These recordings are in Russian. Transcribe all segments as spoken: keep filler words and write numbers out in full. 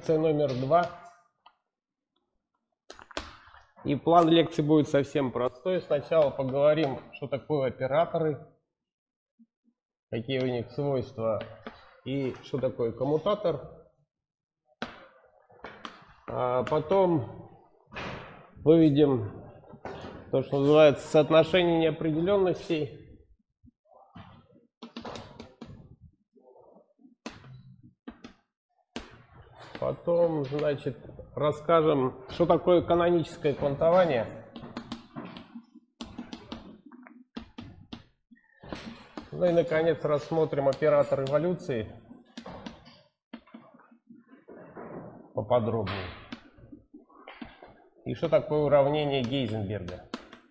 Лекция номер два. И план лекции будет совсем простой. Сначала поговорим, что такое операторы, какие у них свойства и что такое коммутатор. А потом выведем то, что называется соотношение неопределенностей. Потом, значит, расскажем, что такое каноническое квантование. Ну и, наконец, рассмотрим оператор эволюции поподробнее. И что такое уравнение Гейзенберга.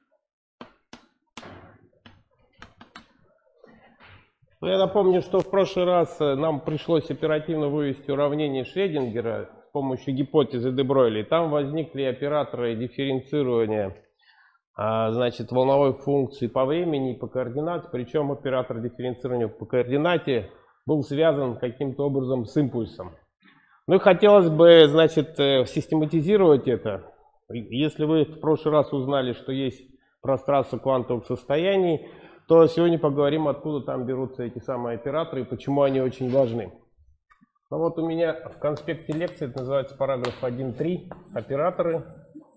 Ну, я напомню, что в прошлый раз нам пришлось оперативно вывести уравнение Шрёдингера с помощью гипотезы де Бройля. И там возникли операторы дифференцирования, значит, волновой функции по времени и по координате. Причем оператор дифференцирования по координате был связан каким-то образом с импульсом. Ну и хотелось бы, значит, систематизировать это. Если вы в прошлый раз узнали, что есть пространство квантовых состояний, то сегодня поговорим, откуда там берутся эти самые операторы и почему они очень важны. Ну вот у меня в конспекте лекции, это называется параграф один точка три, операторы.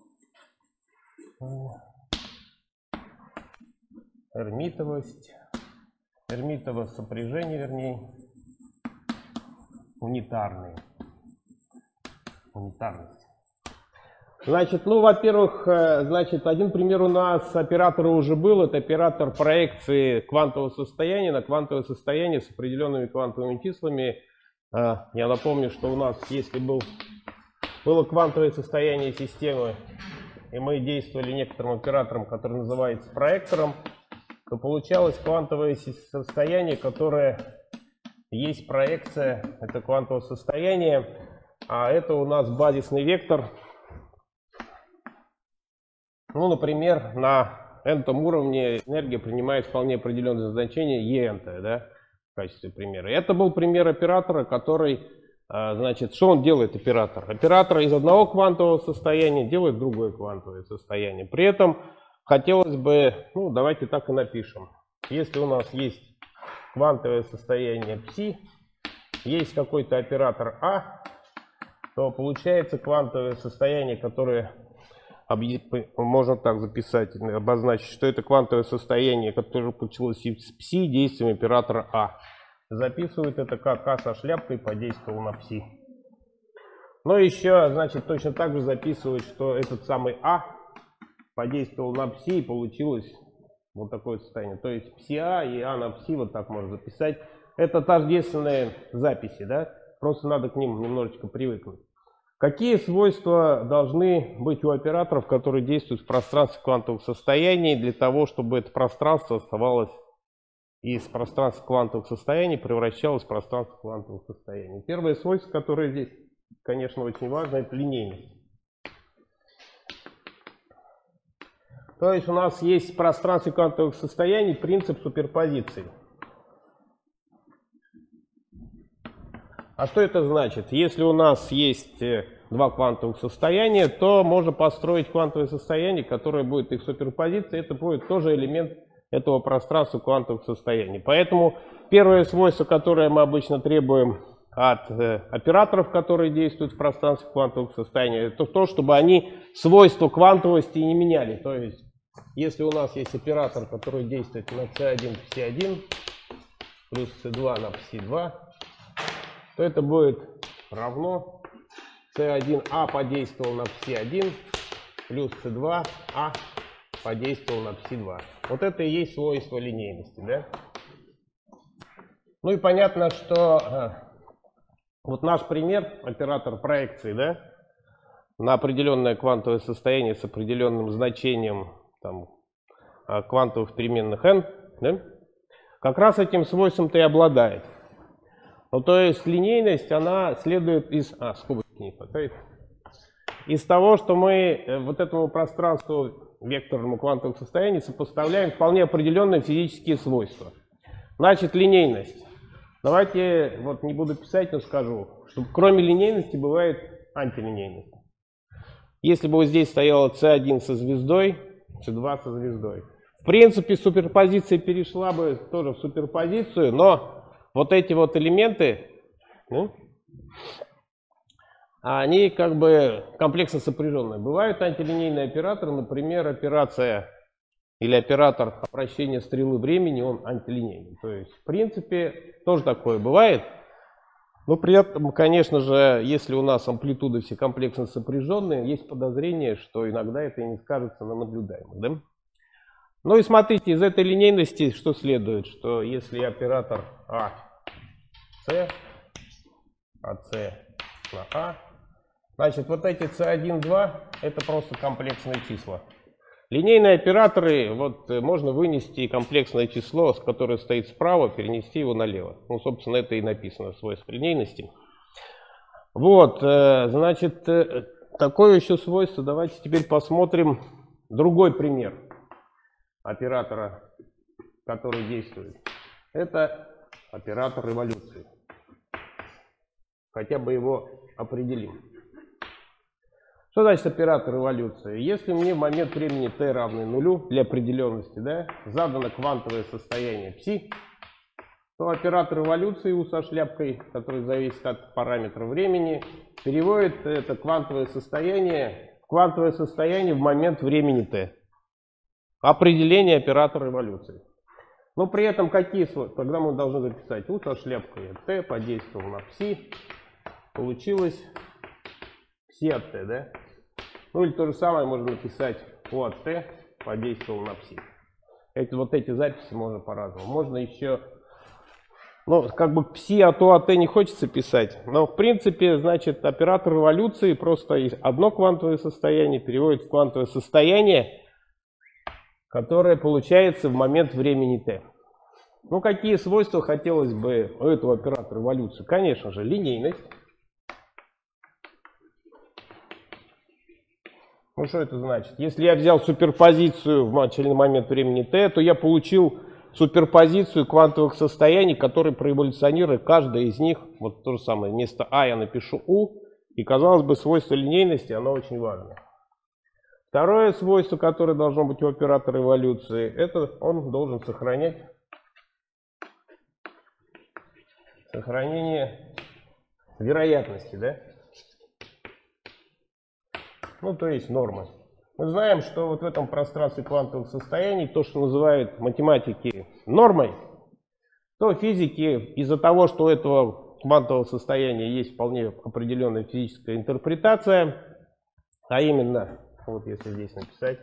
Эрмитовость, эрмитово сопряжение, вернее, унитарные. Унитарность. Значит, ну, во-первых, значит, один пример у нас оператора уже был. Это оператор проекции квантового состояния на квантовое состояние с определенными квантовыми числами. Я напомню, что у нас, если был, было квантовое состояние системы, и мы действовали некоторым оператором, который называется проектором, то получалось квантовое состояние, которое есть проекция, это квантовое состояние, а это у нас базисный вектор. Ну, например, на n-том уровне энергия принимает вполне определенное значение E-n, да, в качестве примера. И это был пример оператора, который, значит, что он делает, оператор? Оператор из одного квантового состояния делает другое квантовое состояние. При этом хотелось бы, ну, давайте так и напишем. Если у нас есть квантовое состояние ψ, есть какой-то оператор А, то получается квантовое состояние, которое можно так записать, обозначить, что это квантовое состояние, которое получилось из ψ действием оператора А. Записывают это как А со шляпкой подействовал на ψ. Но еще, значит, точно так же записывают, что этот самый А подействовал на ψ и получилось вот такое состояние. То есть ψA и А на ψ, вот так можно записать. Это тождественные записи, да? Просто надо к ним немножечко привыкнуть. Какие свойства должны быть у операторов, которые действуют в пространстве квантовых состояний, для того, чтобы это пространство оставалось из пространства квантовых состояний превращалось в пространство квантовых состояний? Первое свойство, которое здесь, конечно, очень важно, это линейность. То есть у нас есть в пространстве квантовых состояний принцип суперпозиции. А что это значит? Если у нас есть два квантовых состояния, то можно построить квантовое состояние, которое будет их суперпозицией. Это будет тоже элемент этого пространства квантовых состояний. Поэтому первое свойство, которое мы обычно требуем от э, операторов, которые действуют в пространстве квантовых состояний, это то, чтобы они свойства квантовости не меняли. То есть, если у нас есть оператор, который действует на си один в си один плюс си два на си два, то это будет равно си один А подействовал на си один плюс си два А подействовал на си два. Вот это и есть свойство линейности, да? Ну и понятно, что э, вот наш пример, оператор проекции, да, на определенное квантовое состояние с определенным значением там, квантовых переменных n, да, как раз этим свойством-то и обладает. Ну, то есть линейность, она следует из, а, скобочки не хватает, из того, что мы вот этому пространству векторному квантовых состояний сопоставляем вполне определенные физические свойства. Значит, линейность. Давайте, вот не буду писать, но скажу, что кроме линейности бывает антилинейность. Если бы вот здесь стояло си один со звездой, си два со звездой. В принципе, суперпозиция перешла бы тоже в суперпозицию, но вот эти вот элементы, ну, они как бы комплексно сопряженные. Бывают антилинейные операторы, например, операция или оператор обращения стрелы времени, он антилинейный. То есть, в принципе, тоже такое бывает. Но при этом, конечно же, если у нас амплитуды все комплексно сопряженные, есть подозрение, что иногда это и не скажется на наблюдаемых. Да? Ну и смотрите, из этой линейности что следует, что если оператор А, С, АС на А, значит вот эти си один, два это просто комплексные числа. Линейные операторы, вот можно вынести комплексное число, которое стоит справа, перенести его налево. Ну, собственно, это и написано в свойстве линейности. Вот, значит, такое еще свойство. Давайте теперь посмотрим другой пример оператора, который действует. Это оператор эволюции. Хотя бы его определим. Что значит оператор эволюции? Если мне в момент времени t равный нулю для определенности, да, задано квантовое состояние пси, то оператор эволюции u со шляпкой, который зависит от параметра времени, переводит это квантовое состояние в квантовое состояние в момент времени t. Определение оператора эволюции. Но при этом какие свойства? Тогда мы должны записать u со шляпкой от t подействовал на пси. Получилось пси от t, да? Ну или то же самое можно написать u от t подействовал на пси. Эти, вот эти записи можно по-разному. Можно еще, ну, как бы пси от u от t не хочется писать, но в принципе, значит, оператор эволюции просто одно квантовое состояние переводит в квантовое состояние, которое получается в момент времени t. Ну, какие свойства хотелось бы у этого оператора эволюции? Конечно же, линейность. Ну, что это значит? Если я взял суперпозицию в начальный момент времени t, то я получил суперпозицию квантовых состояний, которые проэволюционируют каждое из них. Вот то же самое. Вместо а я напишу u. И, казалось бы, свойство линейности, оно очень важно. Второе свойство, которое должно быть у оператора эволюции, это он должен сохранять сохранение вероятности, да? Ну, то есть нормы. Мы знаем, что вот в этом пространстве квантовых состояний, то, что называют математики нормой, то физики из-за того, что у этого квантового состояния есть вполне определенная физическая интерпретация, а именно, вот если здесь написать,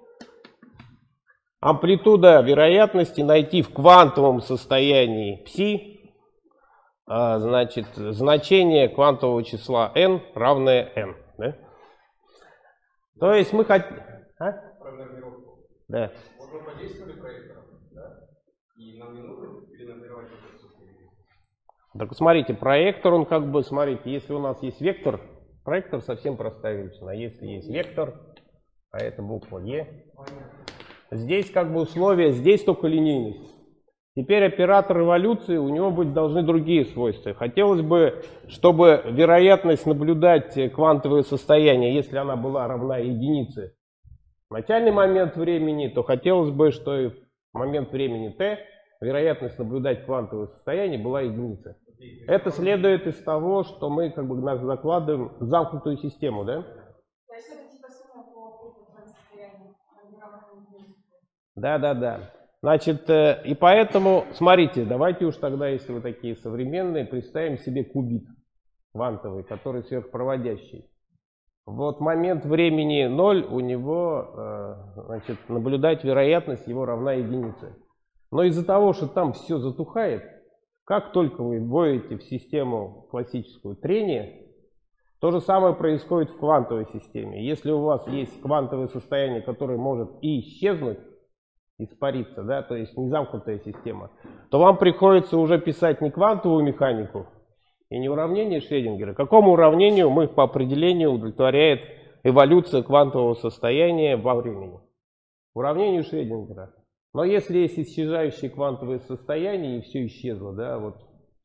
амплитуда вероятности найти в квантовом состоянии пси, значит, значение квантового числа n равное n. Да? То есть мы хотим... А? Да. Можно подействовать проектором, да? И нам не нужно перенапрягать это все. Так смотрите, проектор, он как бы, смотрите, если у нас есть вектор, проектор совсем простая величина. Если есть вектор, а это буква Е, здесь как бы условия, здесь только линейность. Теперь оператор эволюции, у него быть должны другие свойства. Хотелось бы, чтобы вероятность наблюдать квантовое состояние, если она была равна единице в начальный момент времени, то хотелось бы, что и в момент времени t вероятность наблюдать квантовое состояние была единица. Это следует из того, что мы как бы закладываем замкнутую систему, да? Да, да, да. Значит, и поэтому, смотрите, давайте уж тогда, если вы такие современные, представим себе кубит квантовый, который сверхпроводящий. Вот момент времени ноль, у него, значит, наблюдать вероятность его равна единице. Но из-за того, что там все затухает, как только вы вводите в систему классическую трение, то же самое происходит в квантовой системе. Если у вас есть квантовое состояние, которое может и исчезнуть, испариться, да, то есть не замкнутая система, то вам приходится уже писать не квантовую механику и не уравнение Шрёдингера. Какому уравнению мы по определению удовлетворяет эволюция квантового состояния во времени? Уравнению Шрёдингера. Но если есть исчезающие квантовые состояния и все исчезло, да, вот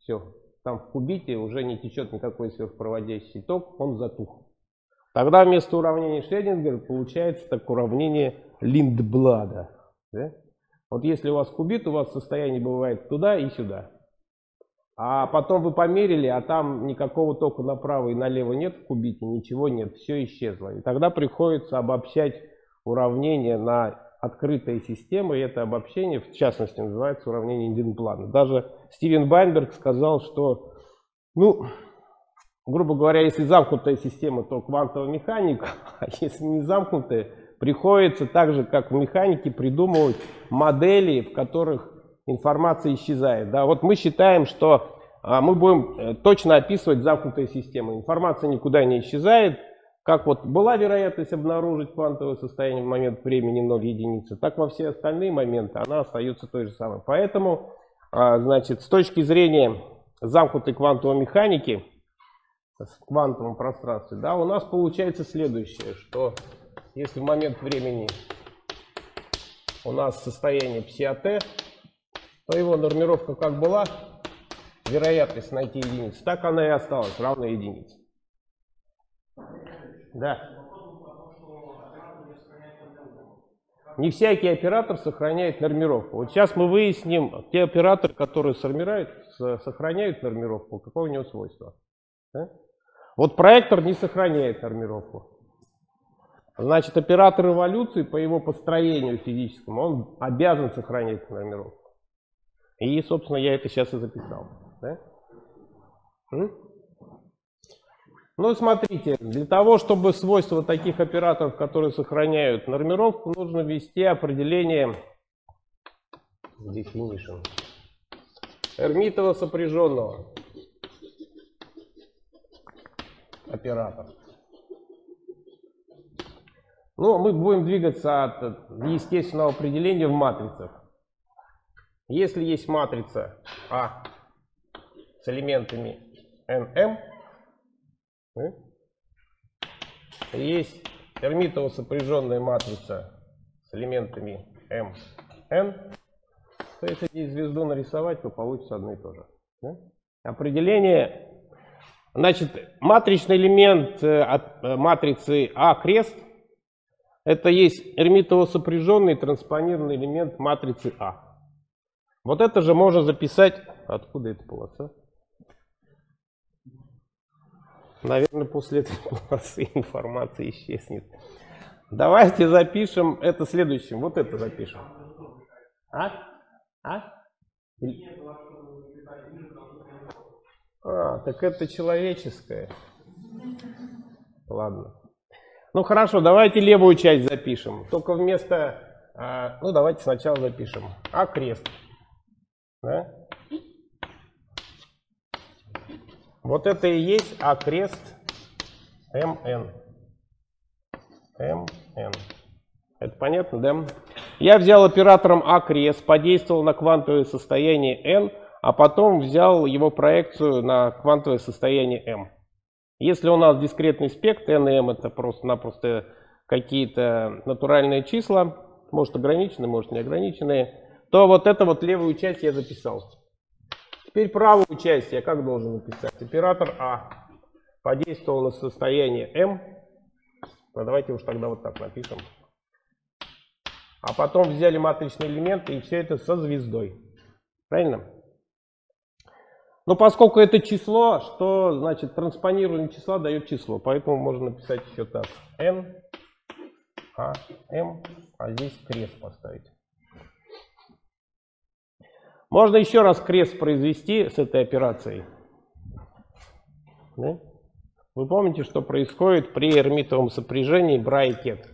Все. Там в кубите уже не течет никакой сверхпроводящий ток, он затух. Тогда вместо уравнения Шредингера получается так уравнение Линдблада. Да? Вот если у вас кубит, у вас состояние бывает туда и сюда. А потом вы померили, а там никакого тока направо и налево нет в кубите, ничего нет, все исчезло. И тогда приходится обобщать уравнение на открытые системы, и это обобщение, в частности, называется уравнение Линдблада. Даже Стивен Вайнберг сказал, что, ну, грубо говоря, если замкнутая система, то квантовая механика, а если не замкнутая, приходится так же, как в механике, придумывать модели, в которых информация исчезает. Да, вот мы считаем, что а, мы будем точно описывать замкнутые системы. Информация никуда не исчезает. Как вот была вероятность обнаружить квантовое состояние в момент времени ноль единицы, так во все остальные моменты она остается той же самой. Поэтому, а, значит, с точки зрения замкнутой квантовой механики, в квантовом пространстве, да, у нас получается следующее, что если в момент времени у нас состояние пси-АТ, то его нормировка как была, вероятность найти единицу, так она и осталась, равна единице. Да. Не всякий оператор сохраняет нормировку. Вот сейчас мы выясним, те операторы, которые сохраняют, сохраняют нормировку, какое у него свойство. Да? Вот проектор не сохраняет нормировку. Значит, оператор эволюции по его построению физическому, он обязан сохранять нормировку. И, собственно, я это сейчас и записал. Да? Ну, смотрите, для того, чтобы свойства таких операторов, которые сохраняют нормировку, нужно ввести определение definition Эрмитова сопряженного оператора. Ну, мы будем двигаться от естественного определения в матрицах. Если есть матрица А с элементами эн эм, есть Эрмитово сопряженная матрица с элементами эм эн, то если здесь звезду нарисовать, то получится одно и то же. Да? Определение, значит, матричный элемент от матрицы А крест, это есть Эрмитово сопряженный транспонированный элемент матрицы А. Вот это же можно записать, откуда эта полоса? Наверное, после этой полосы информация исчезнет. Давайте запишем это следующим. Вот это запишем. А? А? А, так это человеческое. Ладно. Ну хорошо, давайте левую часть запишем. Только вместо... А, ну давайте сначала запишем. А крест. Да? Вот это и есть А крест эм эн. эм эн. Это понятно, да? Я взял оператором А крест, подействовал на квантовое состояние n, а потом взял его проекцию на квантовое состояние m. Если у нас дискретный спектр, n и m это просто-напросто какие-то натуральные числа, может ограниченные, может неограниченные, то вот эту вот левую часть я записал. Теперь правую часть я как должен написать? Оператор А подействовал на состояние m. Ну, давайте уж тогда вот так напишем. А потом взяли матричные элементы и все это со звездой. Правильно? Но поскольку это число, что значит транспонирование числа дает число. Поэтому можно написать еще так. n, а, m, а здесь крест поставить. Можно еще раз крест произвести с этой операцией. Да? Вы помните, что происходит при эрмитовом сопряжении Бра и Кет?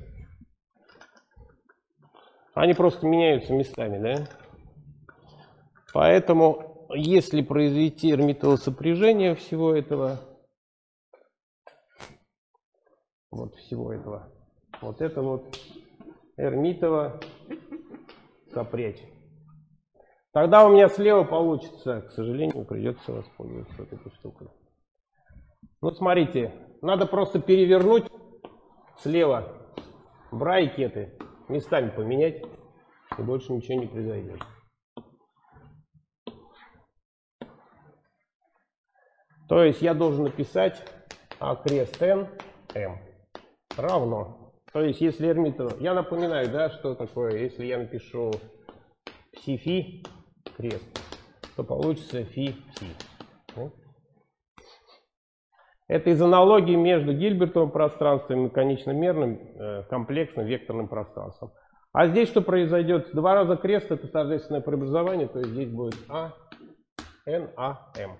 Они просто меняются местами, да? Поэтому, если произвести эрмитово сопряжение всего этого, вот всего этого, вот это вот эрмитово сопрячь. Тогда у меня слева получится, к сожалению, придется воспользоваться вот этой штукой. Ну, смотрите, надо просто перевернуть слева Бра и Кеты, местами поменять, и больше ничего не произойдет. То есть я должен написать А крест n, m равно. То есть если Эрмитова... Я напоминаю, да, что такое, если я напишу пси-фи крест, то получится фи-пси. Это из аналогии между Гильбертовым пространством и конечномерным э, комплексным векторным пространством. А здесь что произойдет? Два раза крест — это тождественное преобразование, то есть здесь будет А, Н, А, М.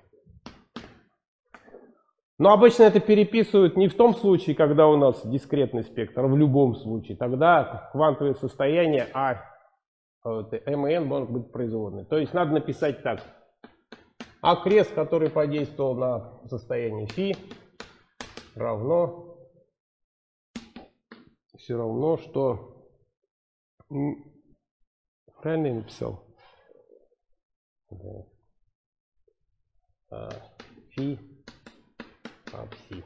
Но обычно это переписывают не в том случае, когда у нас дискретный спектр, а в любом случае. Тогда квантовое состояние А, М и Н могут быть производные. То есть надо написать так. А крест, который подействовал на состояние фи, равно все равно, что... Правильно я написал? А, фи а пси.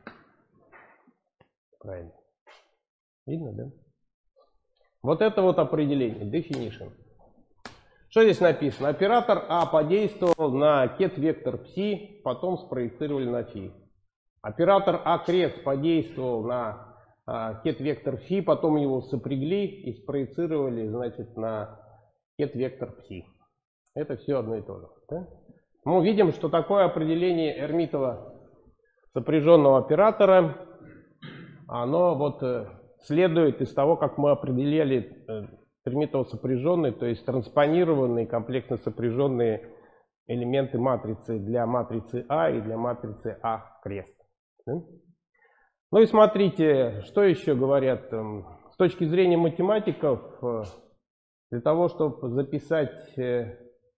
Правильно. Видно, да? Вот это вот определение, definition. Что здесь написано? Оператор А подействовал на кет-вектор пси, потом спроецировали на фи. Оператор А крест подействовал на а, кет-вектор фи, потом его сопрягли и спроецировали, значит, на кет-вектор пси. Это все одно и то же. Да? Мы видим, что такое определение Эрмитова сопряженного оператора, оно вот э, следует из того, как мы определяли э, Эрмитово сопряженные, то есть транспонированные комплексно сопряженные элементы матрицы для матрицы А и для матрицы А крест. Да? Ну и смотрите, что еще говорят э, с точки зрения математиков, э, для того, чтобы записать... Э,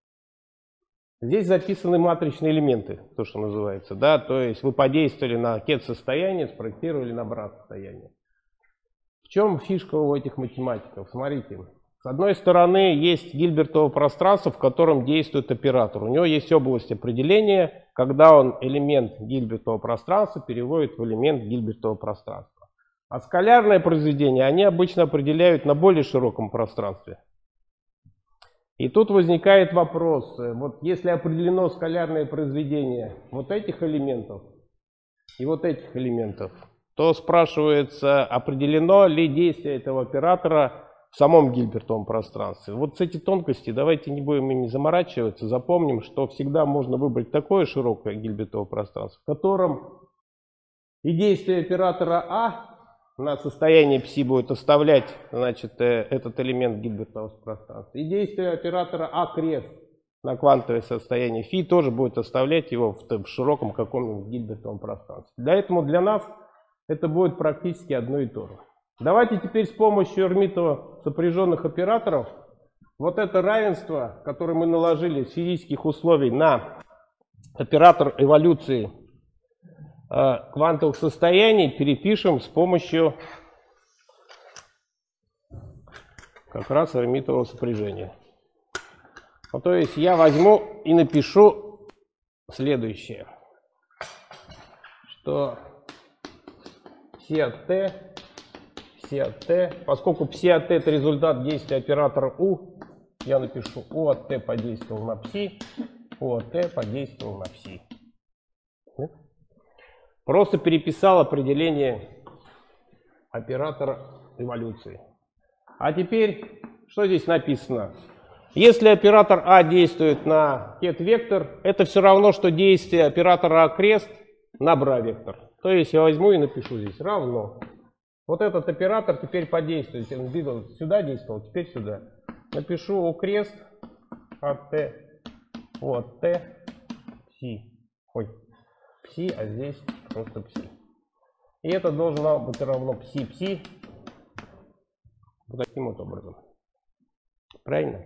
Здесь записаны матричные элементы, то, что называется, да, то есть вы подействовали на кет-состояние, спроектировали на брат-состояние. В чем фишка у этих математиков? Смотрите, с одной стороны есть Гильбертово пространство, в котором действует оператор. У него есть область определения, когда он элемент Гильбертова пространства переводит в элемент Гильбертова пространства. А скалярное произведение они обычно определяют на более широком пространстве. И тут возникает вопрос, вот если определено скалярное произведение вот этих элементов и вот этих элементов, то спрашивается, определено ли действие этого оператора в самом Гильбертовом пространстве. Вот с эти тонкости давайте не будем ими заморачиваться, запомним, что всегда можно выбрать такое широкое Гильбертово пространство, в котором и действие оператора А на состояние пси будет оставлять, значит, этот элемент Гильбертового пространства. И действие оператора А крест на квантовое состояние фи тоже будет оставлять его в, в широком каком-нибудь Гильбертовом пространстве. Поэтому для нас это будет практически одно и то же. Давайте теперь с помощью Эрмитова сопряженных операторов вот это равенство, которое мы наложили с физических условий на оператор эволюции квантовых состояний, перепишем с помощью как раз Эрмитового сопряжения. Ну, то есть я возьму и напишу следующее, что пси от t, пси от t, поскольку пси от t это результат действия оператора U, я напишу U от t подействовал на пси, U от t подействовал на пси. Просто переписал определение оператора эволюции. А теперь, что здесь написано? Если оператор А действует на кет-вектор, это все равно, что действие оператора А крест на бра-вектор. То есть я возьму и напишу здесь равно. Вот этот оператор теперь подействует. Он сюда действовал, теперь сюда. Напишу У крест от Т, У от Т, пси. Ой, пси, а здесь просто пси. И это должно быть равно пси-пси. Вот таким вот образом. Правильно?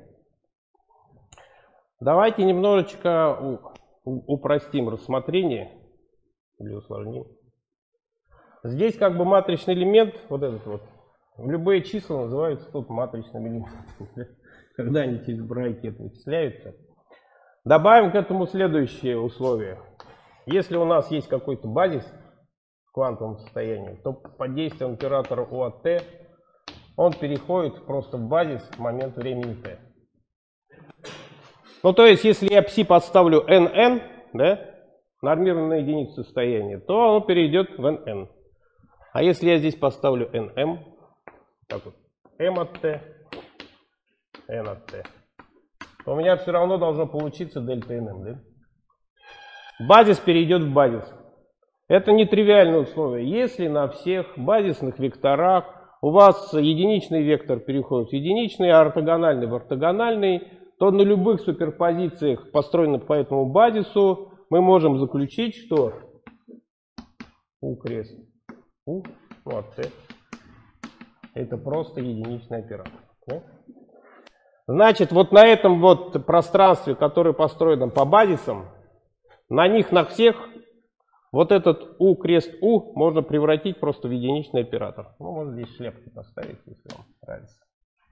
Давайте немножечко упростим рассмотрение. Или усложним. Здесь как бы матричный элемент, вот этот вот, любые числа называются тут матричным элементом. Когда они через брайкет вычисляются. Добавим к этому следующее условие. Если у нас есть какой-то базис в квантовом состоянии, то под действием оператора У от Т он переходит просто в базис в момент времени Т. Ну, то есть, если я пси подставлю эн эн, да, нормировано на единицу состояния, то оно перейдет в эн эн. А если я здесь поставлю эн эм, так вот, m от t, n от t, то у меня все равно должно получиться дельта эн эм, да? Базис перейдет в базис. Это нетривиальное условие. Если на всех базисных векторах у вас единичный вектор переходит в единичный, а ортогональный в ортогональный, то на любых суперпозициях, построенных по этому базису, мы можем заключить, что U крест U от T это просто единичный оператор. Да? Значит, вот на этом вот пространстве, которое построено по базисам, на них на всех вот этот U крест U можно превратить просто в единичный оператор. Ну, можно здесь шлепки поставить, если вам нравится.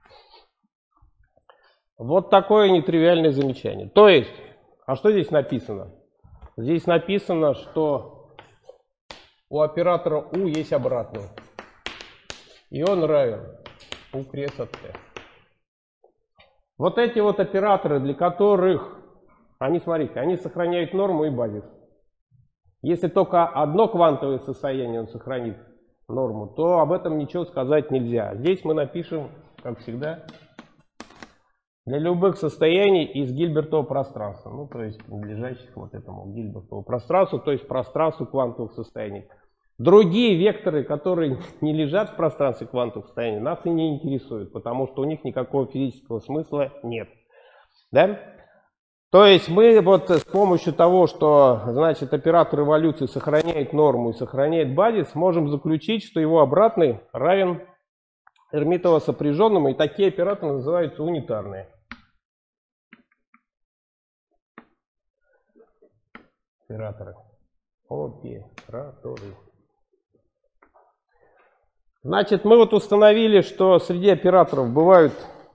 Вот такое нетривиальное замечание. То есть, а что здесь написано? Здесь написано, что у оператора U есть обратный. И он равен U крест от T. Вот эти вот операторы, для которых, они, смотрите, они сохраняют норму и базис. Если только одно квантовое состояние он сохранит норму, то об этом ничего сказать нельзя. Здесь мы напишем, как всегда, для любых состояний из Гильбертова пространства, ну, то есть принадлежащих вот этому Гильбертову пространству, то есть пространству квантовых состояний. Другие векторы, которые не лежат в пространстве квантовых состояний, нас и не интересуют, потому что у них никакого физического смысла нет. Да? То есть мы вот с помощью того, что значит оператор эволюции сохраняет норму и сохраняет базис, можем заключить, что его обратный равен Эрмитово сопряженному, и такие операторы называются унитарные. Операторы. Операторы. Значит, мы вот установили, что среди операторов бывают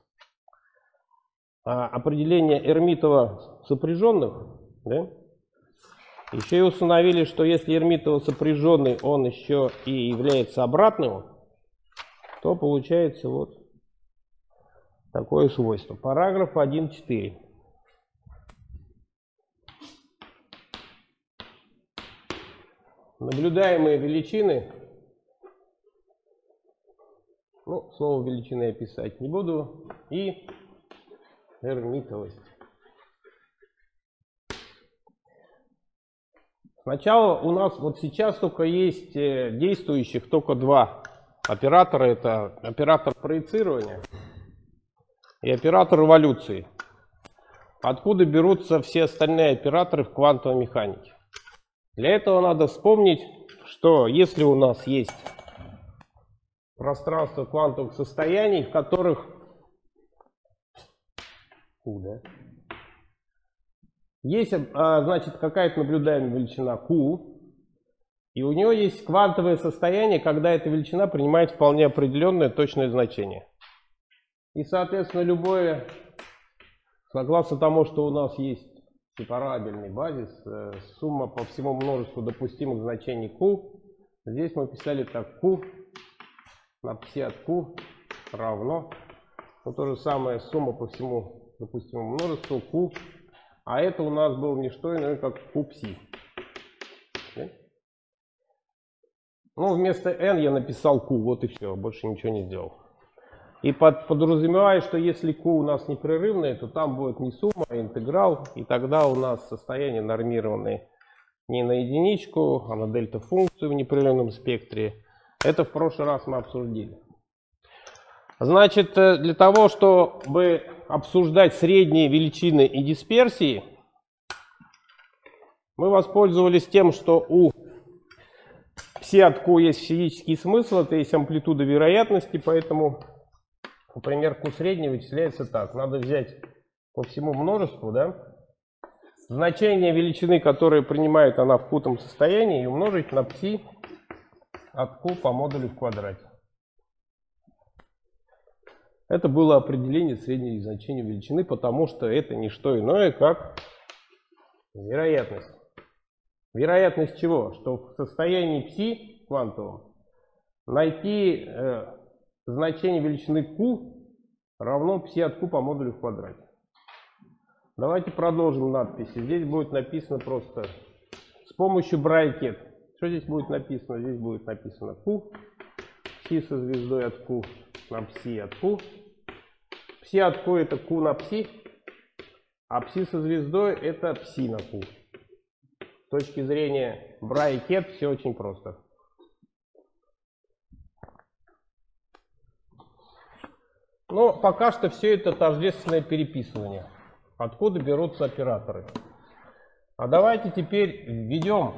а, определения Эрмитово сопряженных. Да? Еще и установили, что если Эрмитово сопряженный, он еще и является обратным, то получается вот такое свойство. Параграф один точка четыре. Наблюдаемые величины, ну, слово величины я писать не буду, и эрмитовость. Сначала у нас вот сейчас только есть действующих только два оператора. Это оператор проецирования и оператор эволюции. Откуда берутся все остальные операторы в квантовой механике? Для этого надо вспомнить, что если у нас есть пространство квантовых состояний, в которых Q, да, есть, значит, какая-то наблюдаемая величина Q, и у нее есть квантовое состояние, когда эта величина принимает вполне определенное точное значение. И, соответственно, любое, согласно тому, что у нас есть сепарабельный базис, сумма по всему множеству допустимых значений Q, здесь мы писали так: Q на пси от Q равно, ну, то же самое, сумма по всему допустимому множеству Q, а это у нас было не что иное, как Q пси. Ну, вместо n я написал Q, вот и все, больше ничего не сделал. И под, подразумевая, что если Q у нас непрерывное, то там будет не сумма, а интеграл, и тогда у нас состояние нормированное не на единичку, а на дельта-функцию в непрерывном спектре. Это в прошлый раз мы обсудили. Значит, для того, чтобы обсуждать средние величины и дисперсии, мы воспользовались тем, что у пси от Q есть физический смысл, это есть амплитуда вероятности, поэтому, например, Q средний вычисляется так. Надо взять по всему множеству, да, значение величины, которое принимает она в Q-том состоянии, и умножить на пси от Q по модулю в квадрате. Это было определение среднего значения величины, потому что это не что иное, как вероятность. Вероятность чего? Что в состоянии пси квантовом найти э, значение величины Q равно пси от Q по модулю в квадрате. Давайте продолжим надписи. Здесь будет написано просто помощью брайкет. Что здесь будет написано? Здесь будет написано Q. Пси со звездой от Q на пси от Q. Пси от Q это Q на пси. А пси со звездой это пси на Q. С точки зрения брайкет все очень просто. Но пока что все это тождественное переписывание. Откуда берутся операторы? А давайте теперь введем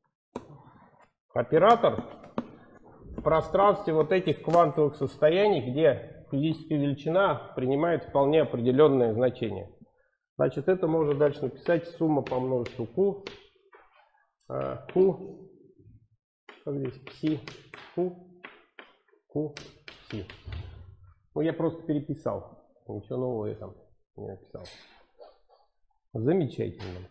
оператор в пространстве вот этих квантовых состояний, где физическая величина принимает вполне определенное значение. Значит, это можно дальше написать сумма по множеству Q. Q, как здесь, пси, Q, Q, пси. Ну, я просто переписал. Ничего нового я там не написал. Замечательно.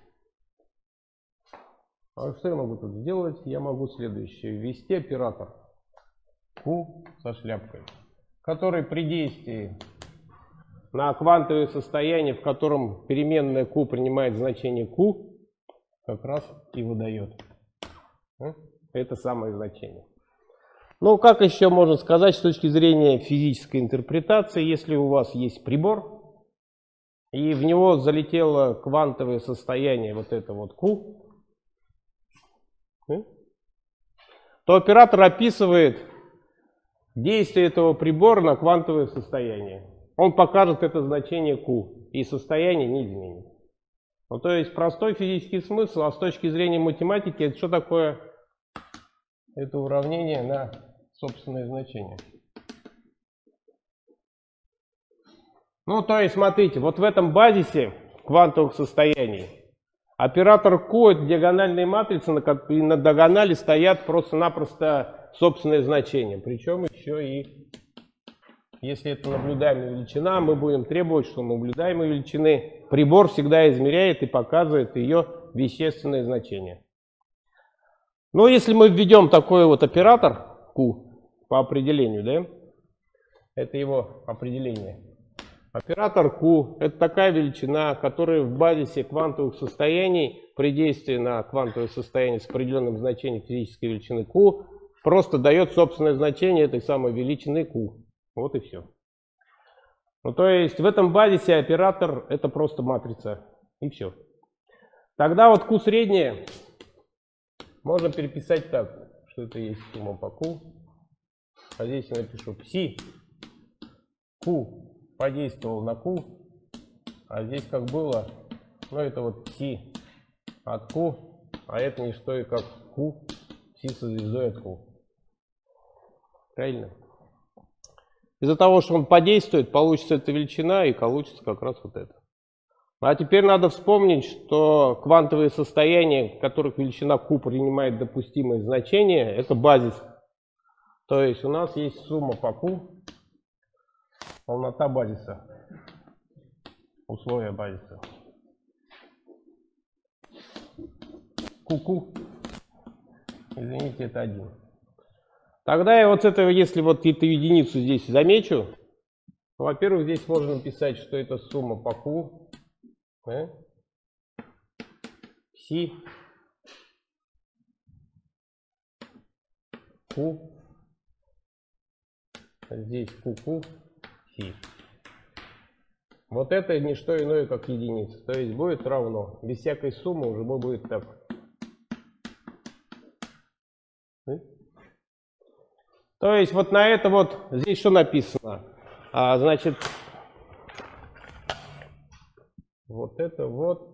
А что я могу тут сделать? Я могу следующее. Ввести оператор Q со шляпкой, который при действии на квантовое состояние, в котором переменная Q принимает значение Q, как раз и выдает это самое значение. Ну, как еще можно сказать с точки зрения физической интерпретации, если у вас есть прибор, и в него залетело квантовое состояние, вот это вот Q, то оператор описывает действие этого прибора на квантовое состояние. Он покажет это значение Q, и состояние не изменит. Ну, то есть простой физический смысл, а с точки зрения математики, это что такое? Это уравнение на собственное значение. Ну, то есть, смотрите, вот в этом базисе квантовых состояний оператор Q — это диагональные матрицы, и на диагонали стоят просто-напросто собственные значения. Причем еще и, если это наблюдаемая величина, мы будем требовать, что наблюдаемой величины прибор всегда измеряет и показывает ее вещественное значение. Но если мы введем такой вот оператор Q по определению, да, это его определение. Оператор Q — это такая величина, которая в базисе квантовых состояний при действии на квантовое состояние с определенным значением физической величины Q просто дает собственное значение этой самой величины Q. Вот и все. Ну, то есть в этом базисе оператор — это просто матрица. И все. Тогда вот Q среднее можно переписать так, что это есть сумма по Q. А здесь я напишу пси Q подействовал на Q, а здесь как было, ну это вот пси от Q, а это не что и как Q, пси со звездой от Q. Правильно? Из-за того, что он подействует, получится эта величина и получится как раз вот это. А теперь надо вспомнить, что квантовые состояния, в которых величина Q принимает допустимые значения, это базис. То есть у нас есть сумма по Q, полнота базиса, условия базиса. Q-Q, извините, это один. Тогда я вот с этого, если вот эту единицу здесь замечу, то, во-первых, здесь можно написать, что это сумма по Q, да? Пси Q, здесь Q-Q, Пси. Вот это не что иное, как единица. То есть будет равно. Без всякой суммы уже будет так. То есть вот на это вот, здесь что написано? А, значит, вот это вот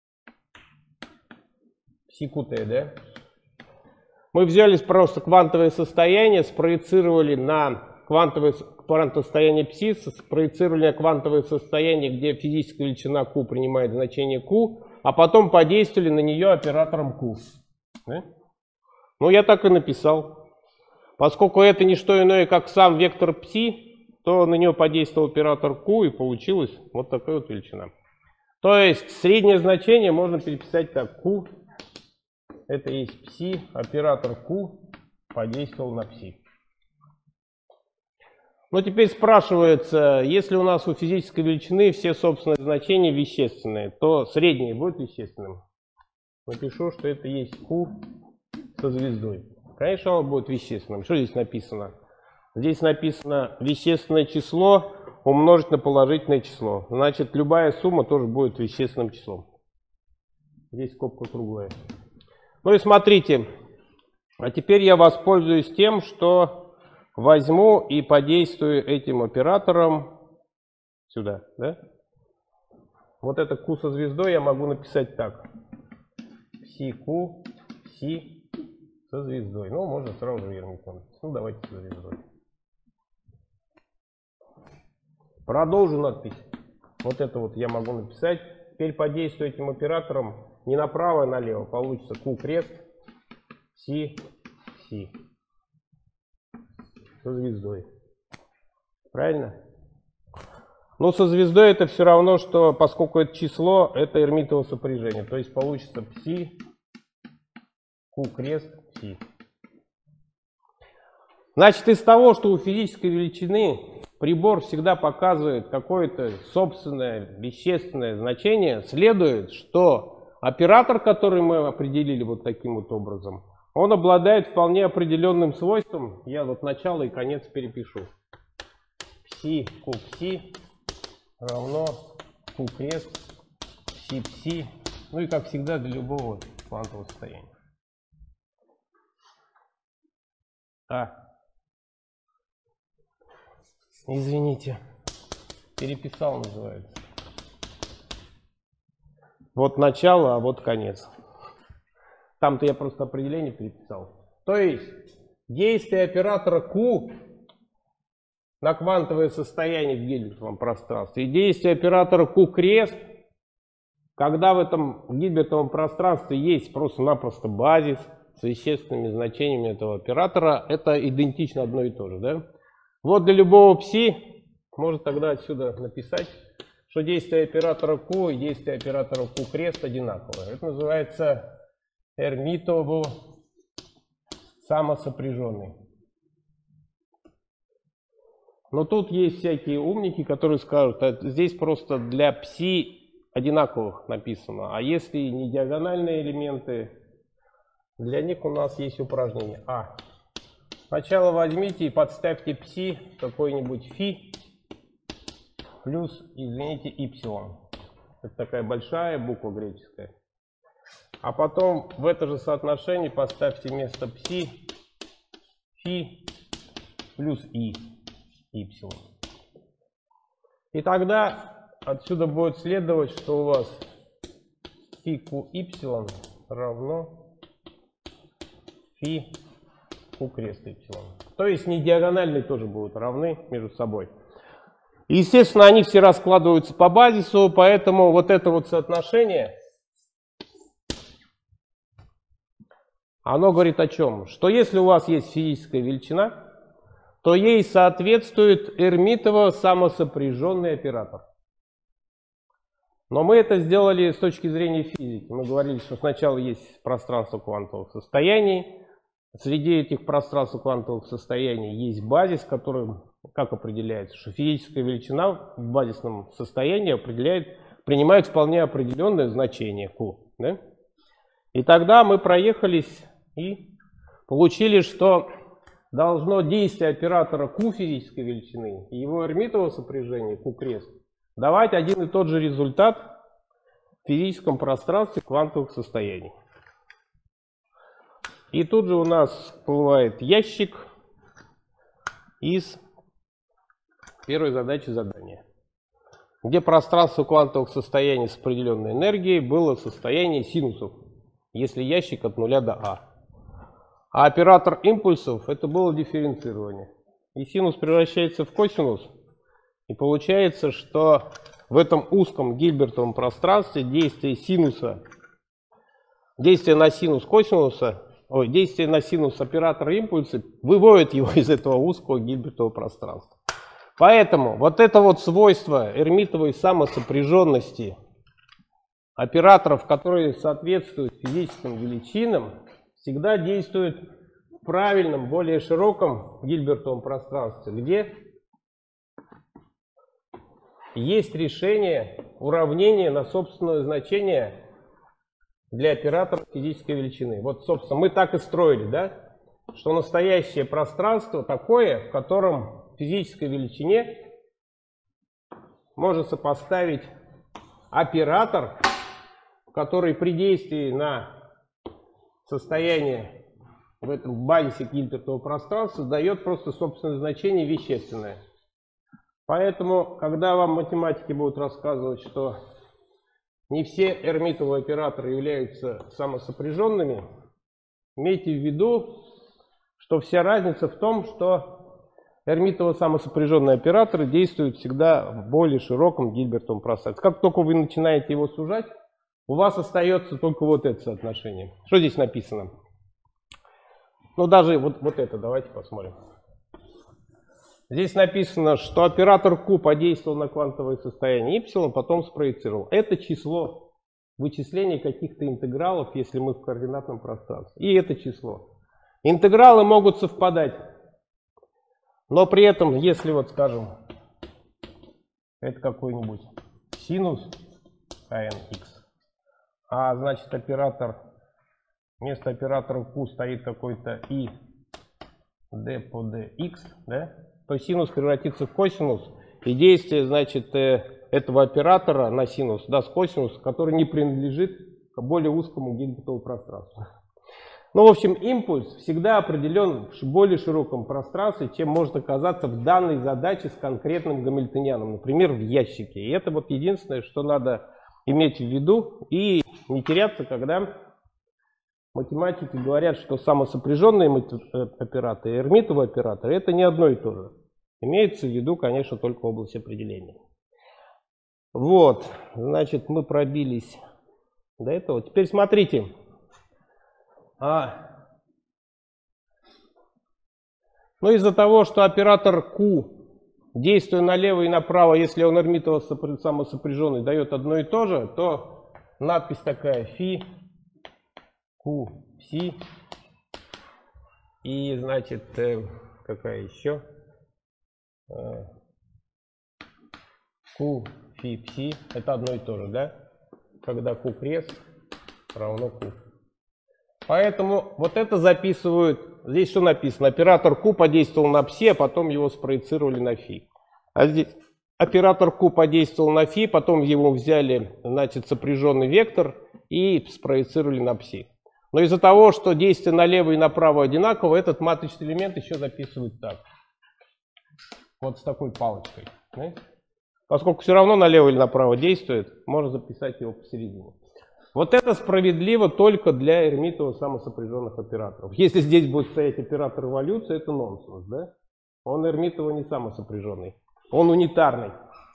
пси-Q-T, да? Мы взяли просто квантовое состояние, спроецировали на квантовое, квантовое состояние пси, спроецировали на квантовое состояние, где физическая величина Q принимает значение Q, а потом подействовали на нее оператором Q. Да? Ну, я так и написал. Поскольку это не что иное, как сам вектор пси, то на него подействовал оператор Q, и получилась вот такая вот величина. То есть среднее значение можно переписать так. Q — это есть пси, оператор Q подействовал на пси. Но теперь спрашивается, если у нас у физической величины все собственные значения вещественные, то среднее будет вещественным? напишу, что это есть Q со звездой. Конечно, оно будет вещественным. Что здесь написано? Здесь написано вещественное число умножить на положительное число. Значит, любая сумма тоже будет вещественным числом. Здесь скобка круглая. Ну и смотрите. А теперь я воспользуюсь тем, что возьму и подействую этим оператором сюда. Да? Вот это Q со звездой я могу написать так. Пси-Q, пси со звездой. Ну, можно сразу же Эрмитовым. Ну, давайте со звездой. Продолжу надпись. Вот это вот я могу написать. Теперь подействую этим оператором не направо, а налево. Получится Q крест, пси, пси со звездой. Правильно? Но со звездой это все равно, что поскольку это число, это Эрмитово сопряжение. То есть получится пси, Q крест, пси. Значит, из того, что у физической величины прибор всегда показывает какое-то собственное вещественное значение, следует, что оператор, который мы определили вот таким вот образом, он обладает вполне определенным свойством. Я вот начало и конец перепишу. Пси, Q, пси равно Q крест, пси, пси. Ну и как всегда для любого квантового состояния. А. Извините. Переписал, называется. Вот начало, а вот конец. Там-то я просто определение переписал. То есть действие оператора Q на квантовое состояние в Гильбертовом пространстве и действие оператора Q крест, когда в этом Гильбертовом пространстве есть просто-напросто базис с вещественными значениями этого оператора, это идентично одно и то же, да? Вот для любого пси можно тогда отсюда написать, что действие оператора Q и действие оператора Q крест одинаковое. Это называется Эрмитово самосопряженный. Но тут есть всякие умники, которые скажут, а здесь просто для пси одинаковых написано. А если не диагональные элементы, для них у нас есть упражнение. А. Сначала возьмите и подставьте пси какой-нибудь фи плюс, извините, y. Это такая большая буква греческая. А потом в это же соотношение поставьте вместо пси фи плюс и, y. И тогда отсюда будет следовать, что у вас фи q y равно фи Q крест y. То есть не диагональные тоже будут равны между собой. Естественно, они все раскладываются по базису, поэтому вот это вот соотношение, оно говорит о чем? Что если у вас есть физическая величина, то ей соответствует Эрмитово самосопряженный оператор. Но мы это сделали с точки зрения физики. Мы говорили, что сначала есть пространство квантовых состояний. Среди этих пространств квантовых состояний есть базис, который, как определяется, что физическая величина в базисном состоянии определяет, принимает вполне определенное значение Q. Да? И тогда мы проехались и получили, что должно действие оператора Q физической величины и его Эрмитово сопряжение Q крест давать один и тот же результат в физическом пространстве квантовых состояний. И тут же у нас всплывает ящик из первой задачи задания, где пространство квантовых состояний с определенной энергией было состояние синусов, если ящик от нуля до А. А оператор импульсов это было дифференцирование. И синус превращается в косинус, и получается, что в этом узком Гильбертовом пространстве действие синуса, действие на синус косинуса, ой, действие на синус оператора импульса выводит его из этого узкого Гильбертового пространства. Поэтому вот это вот свойство Эрмитовой самосопряженности операторов, которые соответствуют физическим величинам, всегда действует в правильном, более широком Гильбертовом пространстве, где есть решение уравнения на собственное значение для оператора физической величины. Вот, собственно, мы так и строили, да, что настоящее пространство такое, в котором в физической величине можно сопоставить оператор, который при действии на состояние в этом базисе Гильбертова пространства дает просто собственное значение вещественное. Поэтому, когда вам математики будут рассказывать, что не все эрмитовые операторы являются самосопряженными, имейте в виду, что вся разница в том, что эрмитово-самосопряженные операторы действуют всегда в более широком Гильбертовом пространстве. Как только вы начинаете его сужать, у вас остается только вот это соотношение. Что здесь написано? Ну, даже вот, вот это давайте посмотрим. Здесь написано, что оператор Q подействовал на квантовое состояние Y, потом спроецировал. Это число вычисления каких-то интегралов, если мы в координатном пространстве. И это число. Интегралы могут совпадать. Но при этом, если вот, скажем, это какой-нибудь синус knx, а значит оператор, вместо оператора Q стоит какой-то и d по dx, да, то синус превратится в косинус, и действие, значит, этого оператора на синус даст косинус, который не принадлежит к более узкому Гильбертову пространству. Ну, в общем, импульс всегда определен в более широком пространстве, чем может оказаться в данной задаче с конкретным гамильтонианом, например, в ящике. И это вот единственное, что надо иметь в виду и не теряться, когда математики говорят, что самосопряженные операторы и эрмитовые операторы это не одно и то же. Имеется в виду, конечно, только область определения. Вот, значит, мы пробились до этого. Теперь смотрите. А, ну, из-за того, что оператор Q, действуя налево и направо, если он эрмитово-самосопряженный, дает одно и то же, то надпись такая фи, Q, пси, и, значит, э, какая еще? Э, Q, фи, пси, это одно и то же, да? Когда Q крест равно Q. Поэтому вот это записывают, здесь что написано? Оператор Q подействовал на пси, а потом его спроецировали на фи. А здесь оператор Q подействовал на фи, потом его взяли, значит, сопряженный вектор и спроецировали на пси. Но из-за того, что действие налево и направо одинаково, этот матричный элемент еще записывают так. Вот с такой палочкой. Знаете? Поскольку все равно налево или направо действует, можно записать его посередине. Вот это справедливо только для эрмитово-самосопряженных операторов. Если здесь будет стоять оператор эволюции, это нонсенс, да? Он эрмитово не самосопряженный, он унитарный.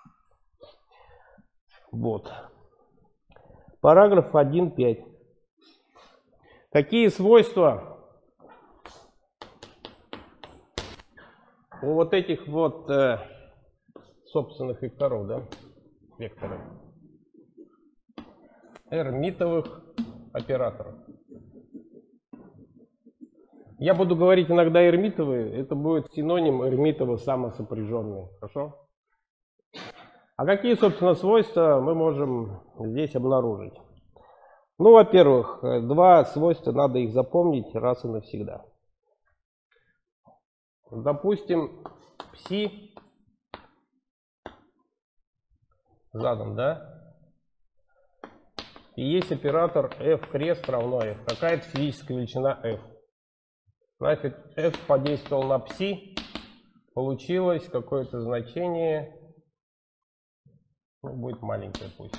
Вот. Параграф один точка пять. Какие свойства у вот этих вот э, собственных векторов, да? Векторов. Эрмитовых операторов. Я буду говорить иногда эрмитовые, это будет синоним эрмитово-самосопряженные. Хорошо? А какие, собственно, свойства мы можем здесь обнаружить? Ну, во-первых, два свойства, надо их запомнить раз и навсегда. Допустим, пси задом, да? И есть оператор f крест равно f. Какая-то физическая величина f. Значит, f подействовал на пси, получилось какое-то значение, ну, будет маленькое пусть.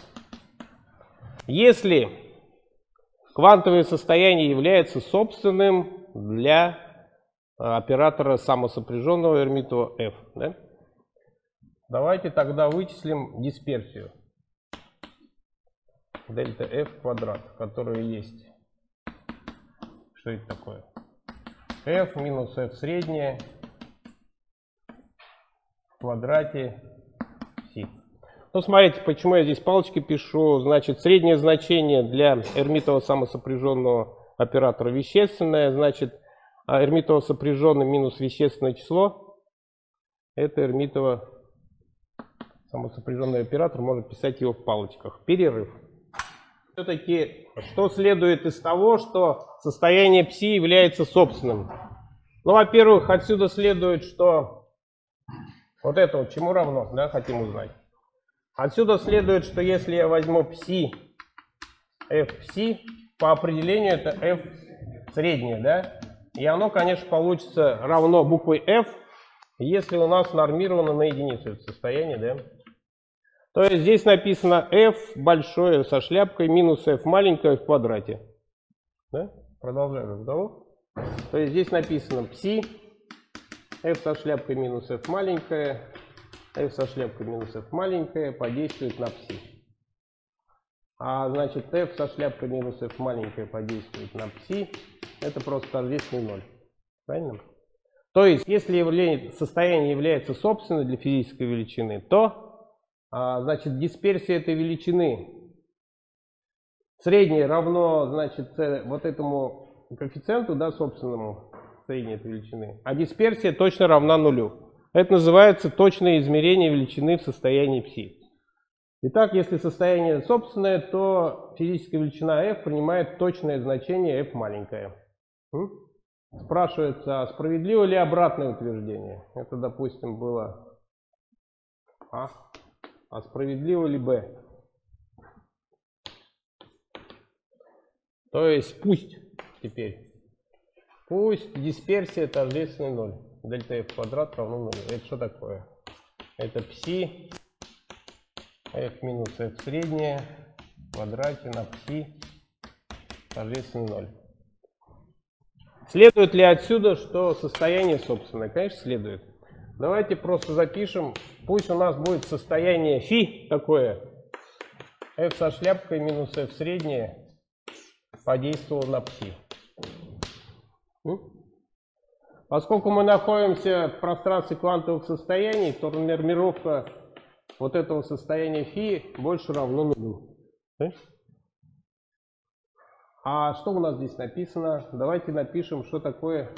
Если квантовое состояние является собственным для оператора самосопряженного эрмитова f, да? Давайте тогда вычислим дисперсию. Дельта f квадрат, которая есть. Что это такое? F минус f среднее в квадрате пси. Ну, смотрите, почему я здесь палочки пишу. Значит, среднее значение для эрмитово-самосопряженного оператора вещественное. Значит, эрмитово-сопряженный минус вещественное число. Это эрмитово-самосопряженный оператор. Можно писать его в палочках. Перерыв. Все-таки, что следует из того, что состояние ψ является собственным? Ну, во-первых, отсюда следует, что вот это вот чему равно, да, хотим узнать. Отсюда следует, что если я возьму ψ, f ψ, по определению это f среднее, да, и оно, конечно, получится равно буквой f, если у нас нормировано на единицу это состояние, да. То есть здесь написано f большое со шляпкой минус f маленькое в квадрате. Да? Продолжаем разговор. То есть здесь написано ψ, f со шляпкой минус f маленькое, f со шляпкой минус f маленькое подействует на ψ. А значит f со шляпкой минус f маленькое подействует на ψ, это просто тождественный ноль. Правильно? То есть если явление, состояние является собственным для физической величины, то А, значит, дисперсия этой величины среднее равно, значит, вот этому коэффициенту, да, собственному средней этой величины, а дисперсия точно равна нулю. Это называется точное измерение величины в состоянии ψ. Итак, если состояние собственное, то физическая величина f принимает точное значение f маленькое. М? Спрашивается, а справедливо ли обратное утверждение? Это, допустим, было А. А справедливо ли b? То есть пусть теперь, пусть дисперсия тождественный ноль. Дельта f квадрат равно нулю. Это что такое? Это ψ f минус f среднее в квадрате на ψ тождественный ноль. Следует ли отсюда, что состояние собственное? Конечно, следует. Давайте просто запишем, пусть у нас будет состояние φ такое, f со шляпкой минус f среднее подействовало на ψ. Поскольку мы находимся в пространстве квантовых состояний, то нормировка вот этого состояния φ больше равно нулю. А что у нас здесь написано? Давайте напишем, что такое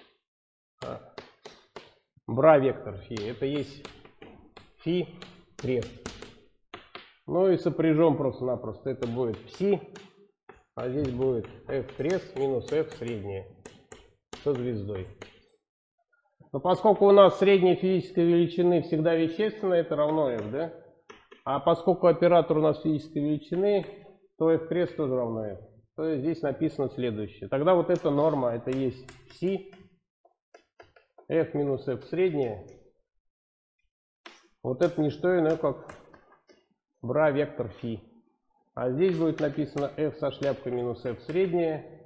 бра-вектор φ. Это есть φ крест. Ну и сопряжем просто-напросто. Это будет ψ, а здесь будет f крест минус f среднее со звездой. Но поскольку у нас средняя физической величины всегда вещественная, это равно f, да? А поскольку оператор у нас физической величины, то f крест тоже равно f. То есть здесь написано следующее. Тогда вот эта норма, это есть ψ, f минус f среднее, вот это не что иное, как бра-вектор φ. А здесь будет написано f со шляпкой минус f среднее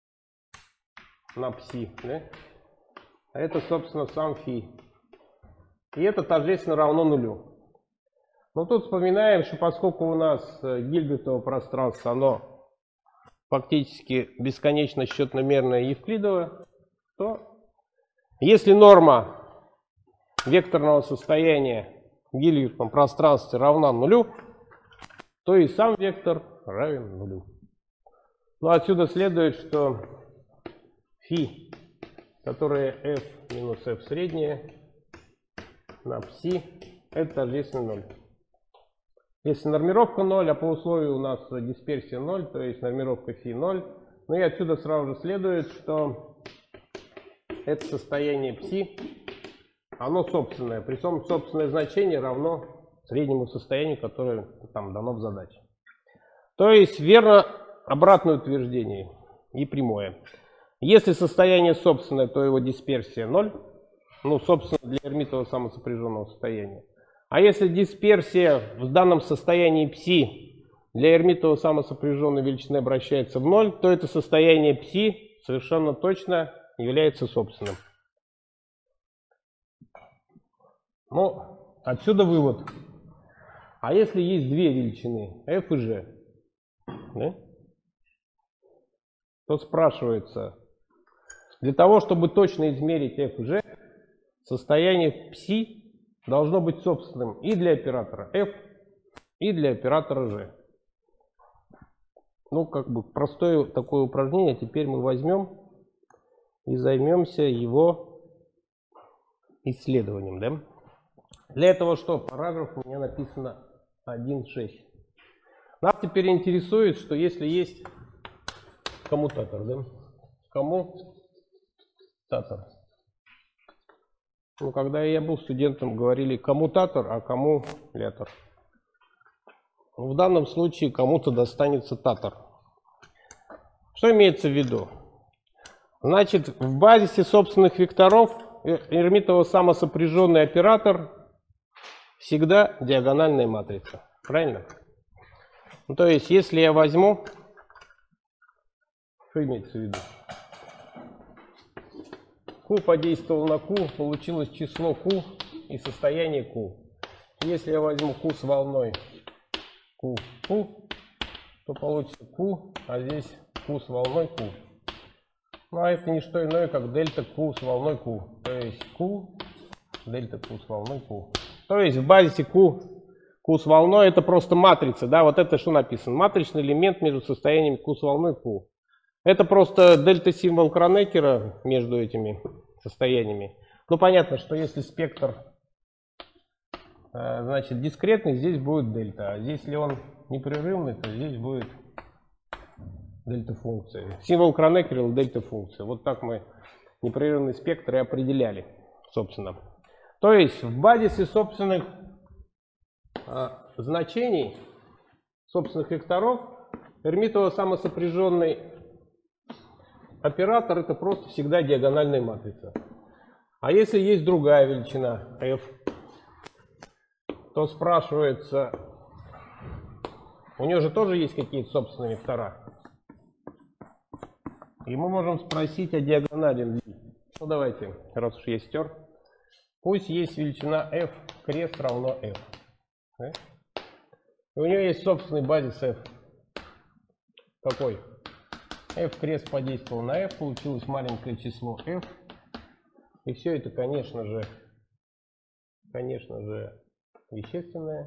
на ψ. Да? А это, собственно, сам φ. И это тождественно равно нулю. Но тут вспоминаем, что поскольку у нас Гильбертово пространство, оно фактически бесконечно счетно-мерное евклидово, то если норма векторного состояния в Гильбертовом пространстве равна нулю, то и сам вектор равен нулю. Ну, отсюда следует, что φ, которое f минус f среднее на ψ, это тождественно ноль. Если нормировка ноль, а по условию у нас дисперсия ноль, то есть нормировка φ ноль, ну и отсюда сразу же следует, что это состояние ψ, оно собственное, причем собственное значение равно среднему состоянию, которое там дано в задаче. То есть верно обратное утверждение и прямое. Если состояние собственное, то его дисперсия ноль, ну, собственно, для эрмитового самосопряженного состояния. А если дисперсия в данном состоянии ψ для эрмитового самосопряженной величины обращается в ноль, то это состояние ψ совершенно точно является собственным. Ну, отсюда вывод. А если есть две величины, f и g, да? То спрашивается, для того, чтобы точно измерить f и g, состояние ψ должно быть собственным и для оператора f, и для оператора g. Ну, как бы простое такое упражнение теперь мы возьмем и займемся его исследованием, да? Для этого что? Параграф у меня написано один точка шесть. Нас теперь интересует, что если есть коммутатор, да? Коммутатор. Ну, когда я был студентом, говорили коммутатор, а кому лятор. В данном случае кому-то достанется татор. Что имеется в виду? Значит, в базисе собственных векторов эрмитово самосопряженный оператор всегда диагональная матрица. Правильно? Ну, то есть, если я возьму, что имеется в виду? Q подействовал на Q, получилось число Q и состояние Q. Если я возьму Q с волной Q, Q, то получится Q, а здесь Q с волной Q. Ну а это не что иное, как дельта Q с волной Q. То есть Q, дельта Q с волной Q. То есть в базисе Q, Q с волной это просто матрица. Да, вот это что написано? Матричный элемент между состояниями Q с волной Q. Это просто дельта-символ Кронекера между этими состояниями. Ну, понятно, что если спектр, значит, дискретный, здесь будет дельта. А если он непрерывный, то здесь будет дельта-функция. Символ Кронекера — дельта-функция. Вот так мы непрерывный спектр и определяли, собственно. То есть в базисе собственных а, значений, собственных векторов, эрмитово самосопряженный оператор — это просто всегда диагональная матрица. А если есть другая величина f, то спрашивается, у нее же тоже есть какие-то собственные вектора. И мы можем спросить о диагонали. Ну давайте, раз уж я стер. Пусть есть величина f, крест равно f. Да? И у нее есть собственный базис f. Какой? F крест подействовал на f, получилось маленькое число f. И все это, конечно же, конечно же, вещественное.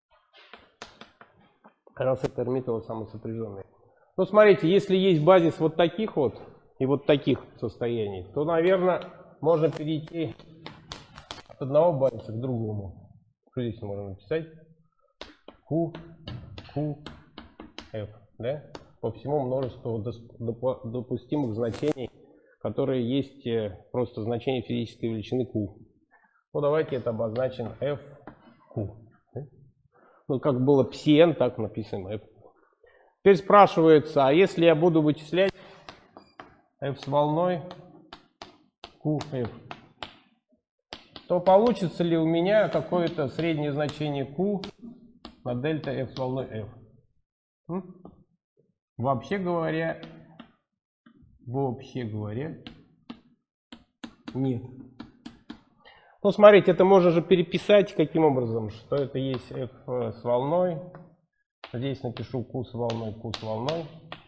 Раз это эрмитово самосопряженное. Ну, смотрите, если есть базис вот таких вот и вот таких состояний, то, наверное, можно перейти от одного базиса к другому. Что здесь можно написать? Q, Q, F, да? По всему множеству допустимых значений, которые есть просто значение физической величины Q. Ну, давайте это обозначим F, Q. Ну, как было psi-n, так написано F. Теперь спрашивается, а если я буду вычислять F с волной Q, F, то получится ли у меня какое-то среднее значение Q на дельта F с волной F? М? Вообще говоря, вообще говоря, нет. Ну, смотрите, это можно же переписать каким образом, что это есть f с волной. Здесь напишу q с волной, q с волной.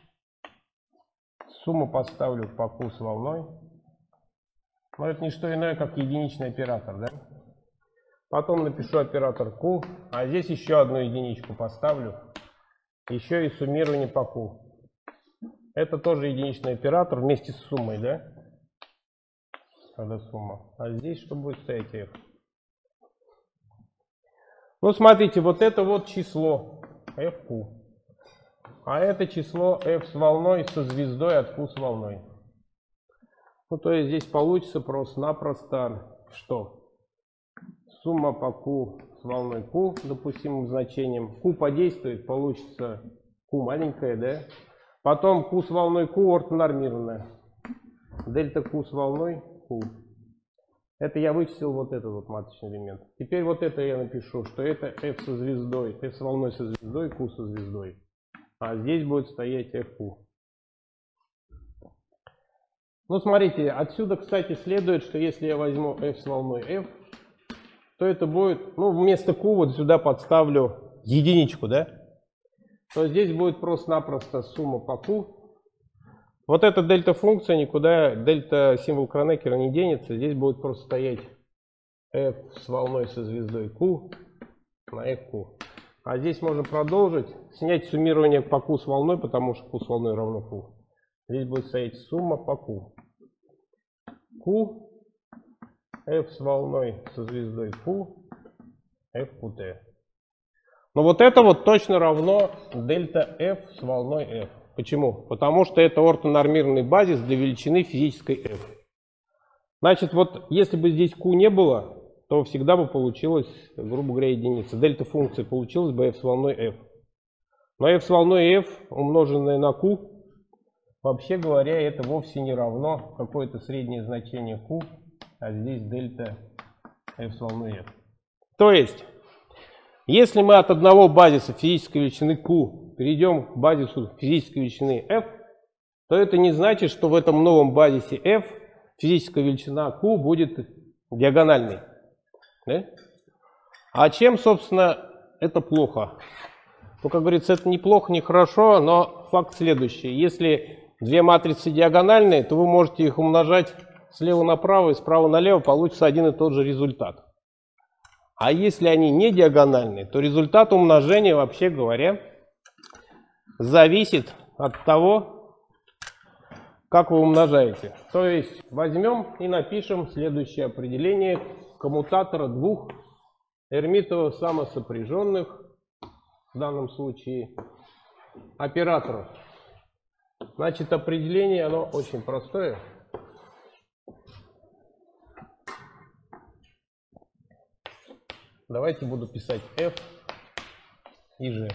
Сумму поставлю по q с волной. Но это не что иное, как единичный оператор, да? Потом напишу оператор q, а здесь еще одну единичку поставлю. Еще и суммирование по q. Это тоже единичный оператор вместе с суммой, да? Когда сумма. А здесь что будет стоять f? Ну, смотрите, вот это вот число fq. А это число f с волной со звездой от q с волной. Ну, то есть здесь получится просто-напросто что? Сумма по q с волной q допустимым значением. Q подействует, получится q маленькая, да? Потом q с волной q ортонормированная. Дельта q с волной q. Это я вычислил вот этот вот матричный элемент. Теперь вот это я напишу, что это f со звездой, f с волной со звездой, q со звездой. А здесь будет стоять fq. Ну, смотрите, отсюда, кстати, следует, что если я возьму f с волной f, то это будет, ну, вместо q вот сюда подставлю единичку, да? То здесь будет просто-напросто сумма по q. Вот эта дельта-функция никуда, дельта-символ Кронекера не денется. Здесь будет просто стоять f с волной со звездой q на fq. А здесь можно продолжить, снять суммирование по q с волной, потому что q с волной равно q. Здесь будет стоять сумма по q. q, f с волной со звездой q, fqt. Но вот это вот точно равно дельта F с волной F. Почему? Потому что это ортонормированный базис для величины физической F. Значит, вот если бы здесь Q не было, то всегда бы получилось, грубо говоря, единица. Дельта функции получилась бы F с волной F. Но F с волной F, умноженное на Q, вообще говоря, это вовсе не равно какое-то среднее значение Q, а здесь дельта F с волной F. То есть, если мы от одного базиса физической величины Q перейдем к базису физической величины F, то это не значит, что в этом новом базисе F физическая величина Q будет диагональной. Да? А чем, собственно, это плохо? Ну, как говорится, это не плохо, не хорошо, но факт следующий. Если две матрицы диагональные, то вы можете их умножать слева направо и справа налево, получится один и тот же результат. А если они не диагональные, то результат умножения, вообще говоря, зависит от того, как вы умножаете. То есть возьмем и напишем следующее определение коммутатора двух эрмитово самосопряженных, в данном случае, операторов. Значит, определение, оно очень простое. Давайте буду писать F и G.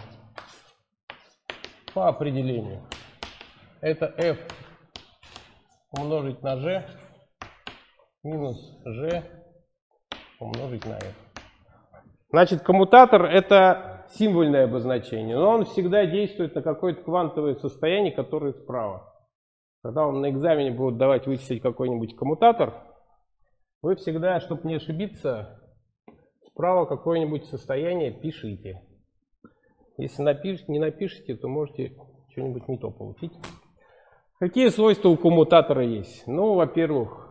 По определению. Это F умножить на G минус G умножить на F. Значит, коммутатор это символьное обозначение, но он всегда действует на какое-то квантовое состояние, которое справа. Когда вам на экзамене будут давать вычислить какой-нибудь коммутатор, вы всегда, чтобы не ошибиться, справа какое-нибудь состояние пишите. Если напиш, не напишите, то можете что-нибудь не то получить. Какие свойства у коммутатора есть? Ну, во-первых,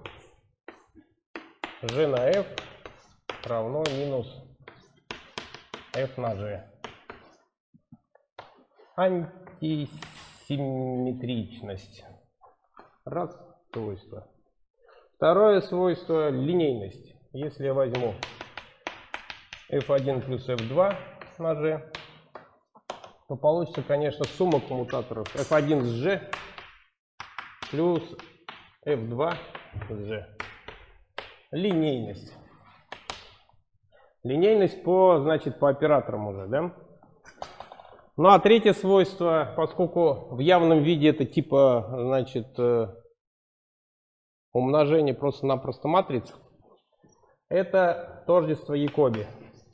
G на F равно минус F на G. Антисимметричность. Раз свойство. Второе свойство — линейность. Если я возьму эф один плюс эф два на G, то получится, конечно, сумма коммутаторов эф один с G плюс эф два с G. Линейность. Линейность по, значит, по операторам уже, да? Ну а третье свойство, поскольку в явном виде это типа, значит, умножение просто-напросто матриц, это тождество Якоби.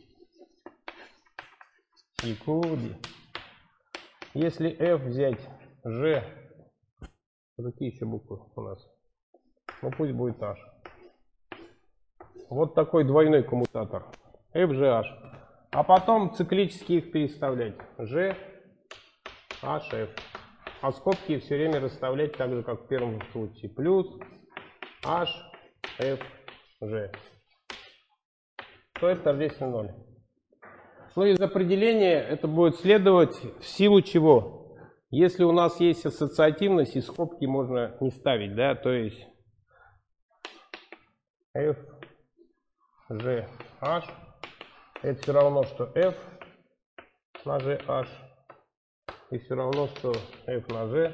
Якоби. Если f взять g, какие еще буквы у нас? Ну пусть будет h. Вот такой двойной коммутатор. F, G, H. А потом циклически их переставлять. G, H, F. А скобки все время расставлять так же, как в первом случае. Плюс H, F, G. То это тождественно ноль. Ну, из определения это будет следовать в силу чего? Если у нас есть ассоциативность, и скобки можно не ставить, да, то есть F, G, H, это все равно, что F на G, H, и все равно, что F на G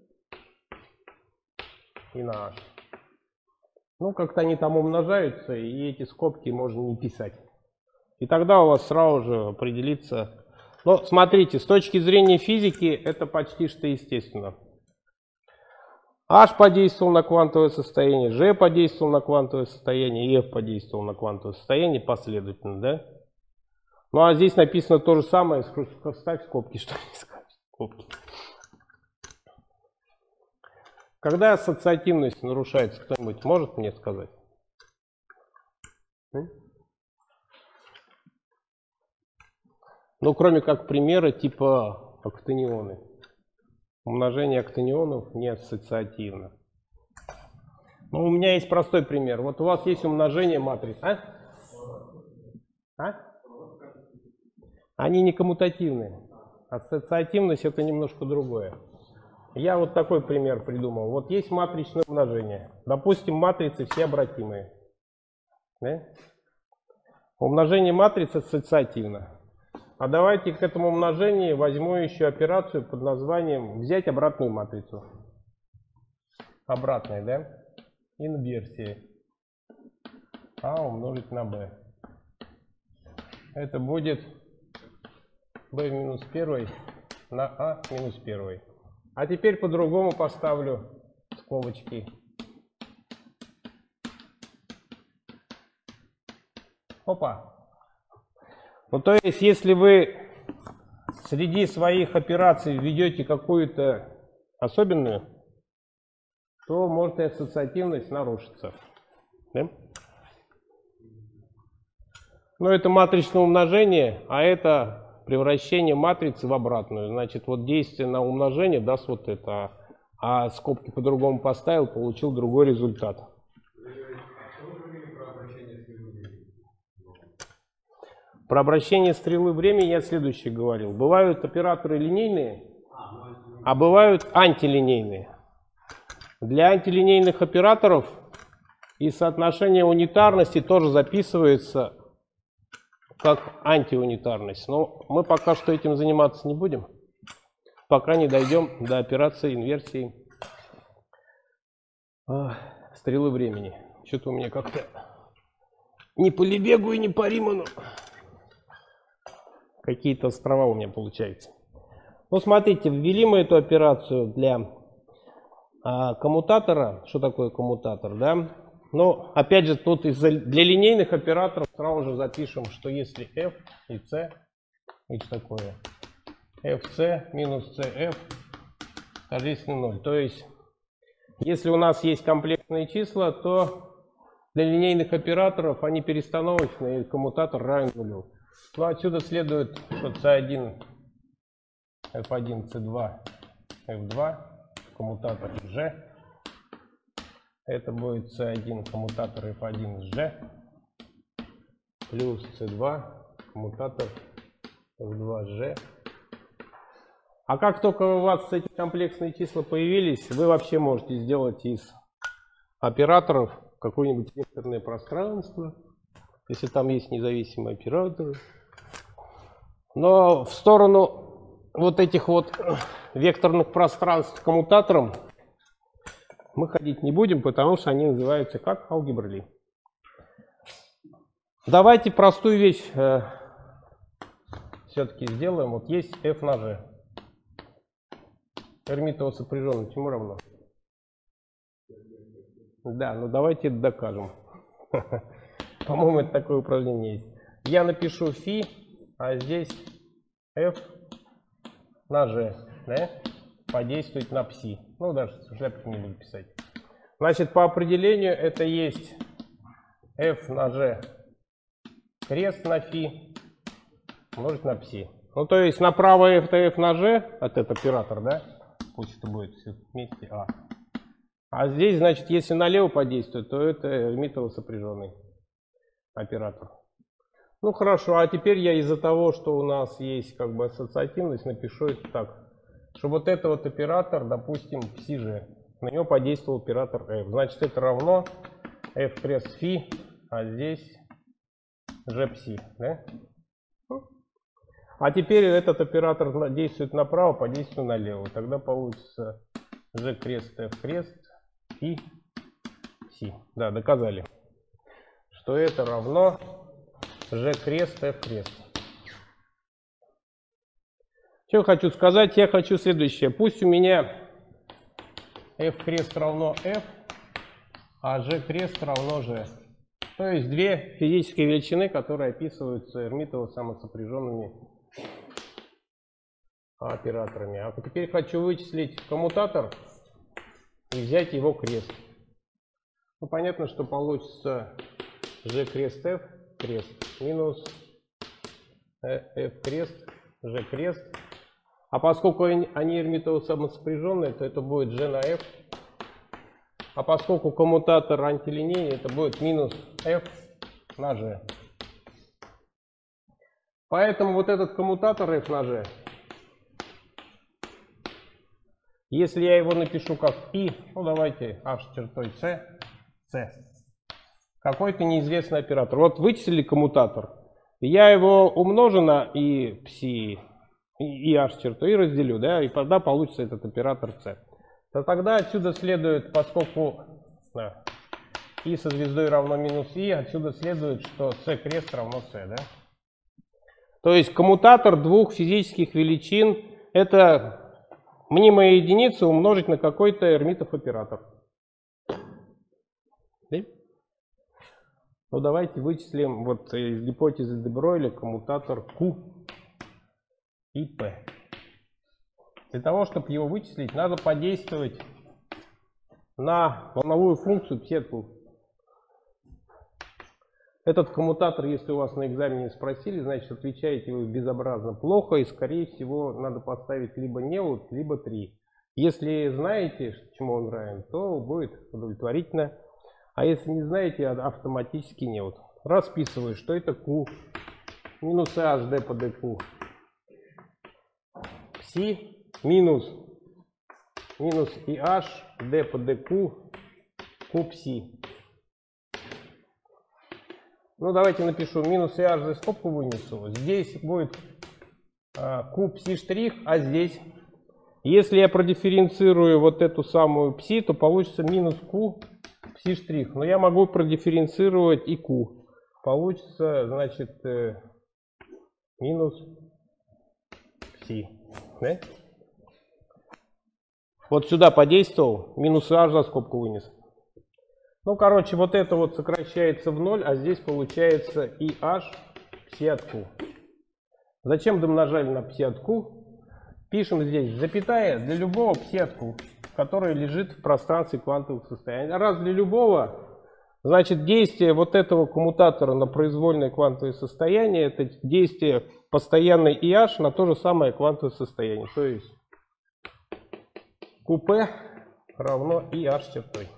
и на H. Ну, как-то они там умножаются, и эти скобки можно не писать. И тогда у вас сразу же определится. Но смотрите, с точки зрения физики это почти что естественно. H подействовал на квантовое состояние, G подействовал на квантовое состояние, и F подействовал на квантовое состояние последовательно, да? Ну а здесь написано то же самое, ставь скобки, что не скажешь. Скобки. Когда ассоциативность нарушается, кто-нибудь может мне сказать? Ну, кроме как примера типа октанионы. Умножение октанионов не ассоциативно. Ну, у меня есть простой пример. Вот у вас есть умножение матриц. А? А? Они не коммутативные. Ассоциативность это немножко другое. Я вот такой пример придумал. Вот есть матричное умножение. Допустим, матрицы все обратимые. Да? Умножение матриц ассоциативно. А давайте к этому умножению возьму еще операцию под названием взять обратную матрицу. Обратная, да? Инверсия. А умножить на b. Это будет b минус один на а минус один. А теперь по-другому поставлю скобочки. Опа. Ну то есть, если вы среди своих операций введете какую-то особенную, то может и ассоциативность нарушиться. Да? Но это матричное умножение, а это превращение матрицы в обратную. Значит, вот действие на умножение даст вот это. А скобки по-другому поставил, получил другой результат. Про обращение стрелы времени я следующее говорил. Бывают операторы линейные, а бывают антилинейные. Для антилинейных операторов и соотношение унитарности тоже записывается как антиунитарность. Но мы пока что этим заниматься не будем, пока не дойдем до операции инверсии а, стрелы времени. Что-то у меня как-то не по Лебегу и не по Риману. Какие-то острова у меня получаются. Ну, смотрите, ввели мы эту операцию для а, коммутатора. Что такое коммутатор, да? Ну, опять же, тут из-за для линейных операторов сразу же запишем, что если f и c, и что такое? fc минус cf тождественно ноль. То есть, если у нас есть комплексные числа, то для линейных операторов они перестановочные, и коммутатор равен нулю. Ну, отсюда следует, что c один, эф один, c два, эф два, коммутатор g. Это будет c один, коммутатор эф один с g, плюс c два, коммутатор эф два с g. А как только у вас эти комплексные числа появились, вы вообще можете сделать из операторов какое-нибудь векторное пространство, если там есть независимые операторы. Но в сторону вот этих вот векторных пространств коммутатором мы ходить не будем, потому что они называются как алгебра Ли. Давайте простую вещь э, все-таки сделаем. Вот есть f на g. Эрмитово сопряженное чему равно? Да, ну давайте это докажем. По-моему, это такое упражнение есть. Я напишу φ, а здесь f на g, да? Подействовать на пси. Ну, даже шляпки не буду писать. Значит, по определению это есть f на g крест на φ умножить на пси. Ну, то есть направо f это f на g, от этот оператор, да? Пусть это будет все вместе а. А здесь, значит, если налево подействует, то это Эрмитово сопряженный оператор. Ну, хорошо, а теперь я из-за того, что у нас есть как бы ассоциативность, напишу это так. Что вот это вот оператор, допустим, пси-g, на него подействовал оператор f. Значит, это равно f крест φ, а здесь g пси, да? А теперь этот оператор действует направо, подействует налево. Тогда получится g крест f крест и пси. Да, доказали, что это равно g крест f крест. Что хочу сказать? Я хочу следующее. Пусть у меня f крест равно f, а g крест равно g. То есть две физические величины, которые описываются Эрмитово самосопряженными операторами. А теперь хочу вычислить коммутатор и взять его крест. Ну, понятно, что получится g крест f крест минус f крест g крест. А поскольку они Эрмитово самосопряженные, то это будет g на f. А поскольку коммутатор антилинейный, это будет минус f на g. Поэтому вот этот коммутатор f на g, если я его напишу как π, ну давайте h чертой c, c, какой-то неизвестный оператор. Вот вычислили коммутатор. Я его умножу на и пси, и, и h черту, и разделю, да, и тогда получится этот оператор c. То тогда отсюда следует, поскольку да, и со звездой равно минус и, отсюда следует, что c крест равно c, да. То есть коммутатор двух физических величин — это мнимая единица умножить на какой-то Эрмитов оператор. Да? Ну давайте вычислим вот из гипотезы де Бройля коммутатор Q и P. Для того, чтобы его вычислить, надо подействовать на волновую функцию пси-Q. Этот коммутатор, если у вас на экзамене спросили, значит, отвечаете вы безобразно плохо, и, скорее всего, надо поставить либо неуд, либо три. Если знаете, чему он равен, то будет удовлетворительно. А если не знаете, автоматически неуд. Расписываю, что это Q минус h d по dq. Пси минус минус и h d по dq q пси. Ну, давайте напишу минус и h за скобку вынесу. Здесь будет а, q пси штрих, а здесь, если я продифференцирую вот эту самую пси, то получится минус q пси штрих. Но я могу продифференцировать и q. Получится, значит, э, минус пси. Да? Вот сюда подействовал, минус h за скобку вынес. Ну, короче, вот это вот сокращается в ноль, а здесь получается и h пси от q. Зачем домножали на пси от q? Пишем здесь запятая для любого пси от q, который лежит в пространстве квантовых состояний. Раз для любого, значит, действие вот этого коммутатора на произвольное квантовое состояние, это действие постоянной и h на то же самое квантовое состояние. То есть qp равно и h чертой.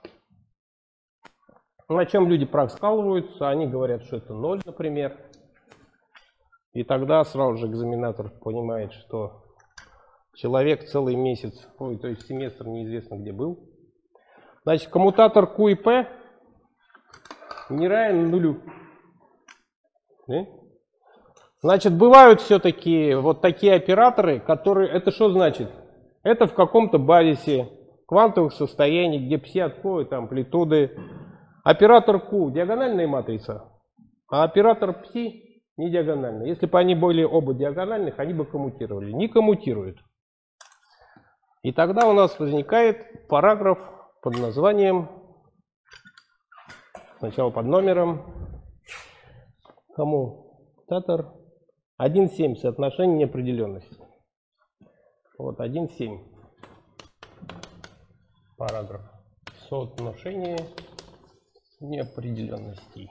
На чем люди проскалываются, они говорят, что это ноль, например. И тогда сразу же экзаменатор понимает, что человек целый месяц, ой, то есть семестр неизвестно где был. Значит, коммутатор Q и P не равен нулю. Да? Значит, бывают все-таки вот такие операторы, которые, это что значит? Это в каком-то базисе квантовых состояний, где пси от Q, там амплитуды. Оператор Q диагональная матрица, а оператор пси не диагональный. Если бы они были оба диагональных, они бы коммутировали. Не коммутируют. И тогда у нас возникает параграф под названием, сначала под номером, коммутатор один семь, соотношение неопределенности. Вот один семь. Параграф. Соотношение неопределенностей.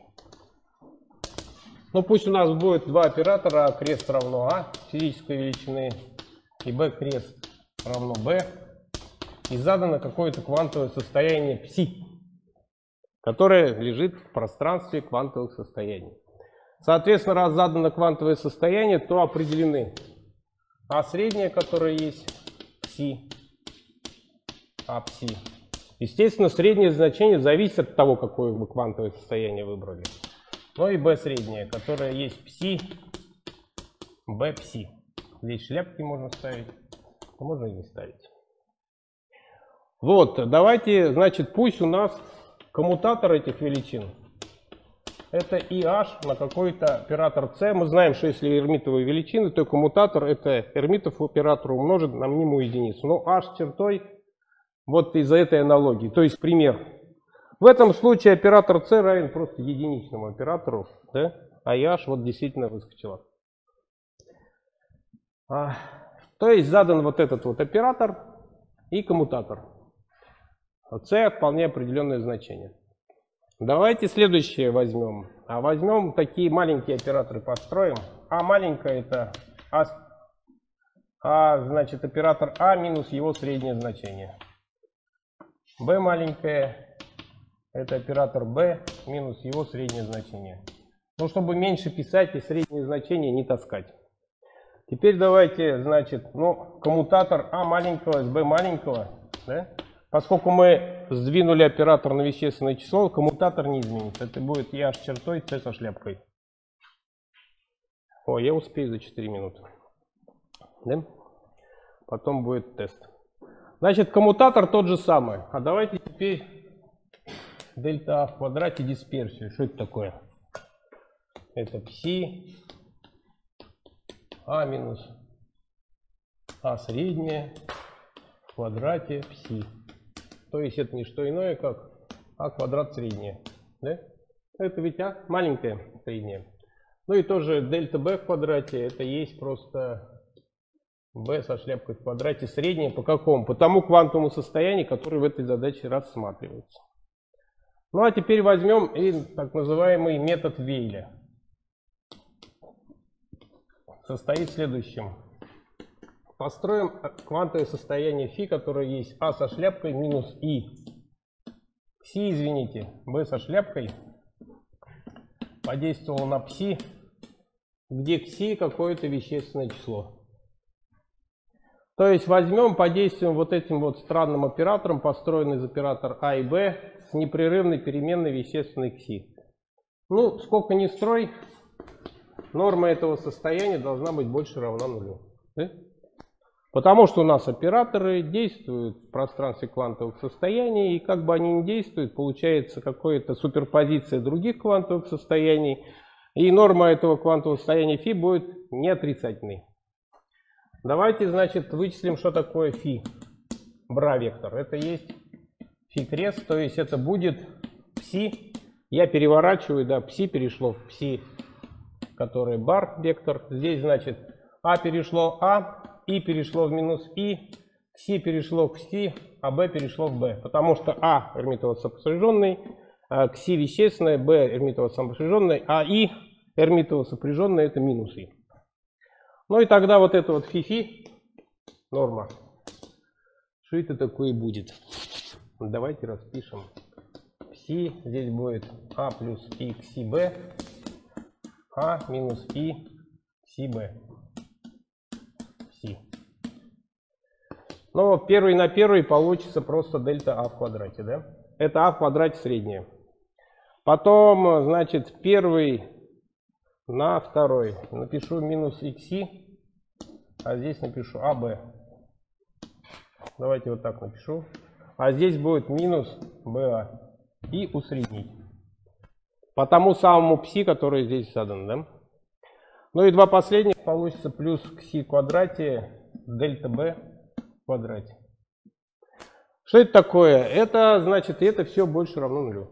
Ну пусть у нас будет два оператора, а крест равно а физической величины и b крест равно b, и задано какое-то квантовое состояние пси, которое лежит в пространстве квантовых состояний. Соответственно, раз задано квантовое состояние, то определены а среднее, которое есть, пси, а пси. Естественно, среднее значение зависит от того, какое вы квантовое состояние выбрали. Ну и b среднее, которое есть пси, b пси. Здесь шляпки можно ставить, а можно и не ставить. Вот, давайте, значит, пусть у нас коммутатор этих величин это и h на какой-то оператор c. Мы знаем, что если эрмитовые величины, то коммутатор это эрмитов оператор умножить на мнимую единицу. Но h чертой вот из-за этой аналогии. То есть пример. В этом случае оператор c равен просто единичному оператору, да? А и h вот действительно выскочила. А, то есть задан вот этот вот оператор и коммутатор. c вполне определенное значение. Давайте следующее возьмем. А возьмем такие маленькие операторы, построим. А маленькая это а, а значит оператор а минус его среднее значение. b маленькая это оператор b минус его среднее значение. Ну, чтобы меньше писать и среднее значение не таскать. Теперь давайте, значит, ну, коммутатор а маленького с b маленького, да? Поскольку мы сдвинули оператор на вещественное число, коммутатор не изменится. Это будет и h чертой, c со шляпкой. О, я успею за четыре минуты. Да? Потом будет тест. Значит, коммутатор тот же самый. А давайте теперь дельта А в квадрате дисперсию. Что это такое? Это пси А минус А среднее в квадрате пси. То есть это не что иное, как А квадрат среднее. Да? Это ведь А маленькое среднее. Ну и тоже дельта Б в квадрате. Это есть просто b со шляпкой в квадрате среднее по какому? По тому квантовому состоянию, которое в этой задаче рассматривается. Ну а теперь возьмем и так называемый метод Вейля. Состоит в следующем. Построим квантовое состояние φ, которое есть А со шляпкой минус И. Пси, извините, b со шляпкой подействовало на пси, где кси какое-то вещественное число. То есть возьмем, подействуем вот этим вот странным оператором, построенный из оператор А и Б, с непрерывной переменной вещественной кси. Ну, сколько ни строй, норма этого состояния должна быть больше равна нулю. Да? Потому что у нас операторы действуют в пространстве квантовых состояний, и как бы они ни действуют, получается какая-то суперпозиция других квантовых состояний, и норма этого квантового состояния φ будет не отрицательной. Давайте, значит, вычислим, что такое φ. Бра-вектор. Это есть φ крест, то есть это будет пси. Я переворачиваю, да, пси перешло в пси, который бар-вектор. Здесь, значит, А перешло А, И перешло в минус И, Си перешло в Си, а Б перешло в Б. Потому что А эрмитово-сопряженный, Кси вещественное, Б эрмитово-сопряженный, а И эрмитово-сопряженный это минус И. Ну и тогда вот это вот фи-фи, норма, что это такое будет? Давайте распишем. Пси, здесь будет А плюс И кси Б, А минус И кси Б. Пси. Но первый на первый получится просто дельта А в квадрате, да? Это А в квадрате среднее. Потом, значит, первый на второй. Напишу минус икси, а здесь напишу АБ. Давайте вот так напишу. А здесь будет минус БА. И усреднить. По тому самому пси, который здесь задан, да? Ну и два последних получится плюс кси в квадрате, дельта Б в квадрате. Что это такое? Это значит, это все больше равно нулю.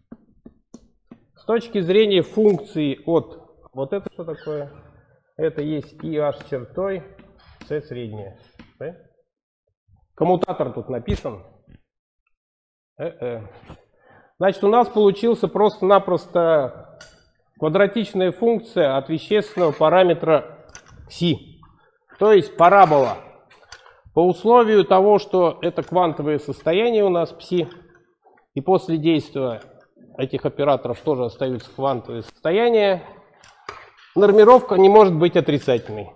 С точки зрения функции от вот это что такое? Это есть IH чертой c среднее. Да? Коммутатор тут написан. Э-э. Значит, у нас получился просто-напросто квадратичная функция от вещественного параметра кси. То есть парабола. По условию того, что это квантовые состояния у нас пси, и после действия этих операторов тоже остаются квантовые состояния, нормировка не может быть отрицательной.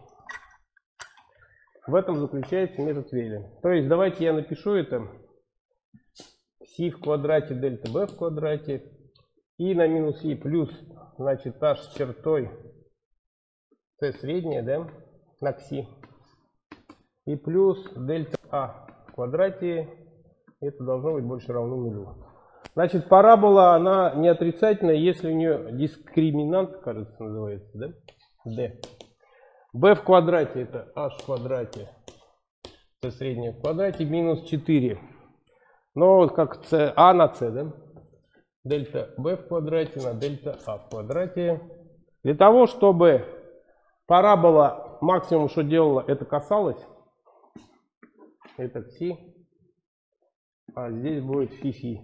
В этом заключается метод Вейля. То есть давайте я напишу это. Си в квадрате дельта b в квадрате. И на минус и плюс, значит, h с чертой c среднее, да, на кси. И плюс дельта а в квадрате. Это должно быть больше равно нулю. Значит, парабола, она не отрицательная, если у нее дискриминант, кажется, называется, да? D. b в квадрате это h в квадрате, c среднее в квадрате, минус четыре. Но вот как c, a на c, да? Дельта b в квадрате на дельта a в квадрате. Для того, чтобы парабола максимум, что делала, это касалось, это кси, а здесь будет фи-фи.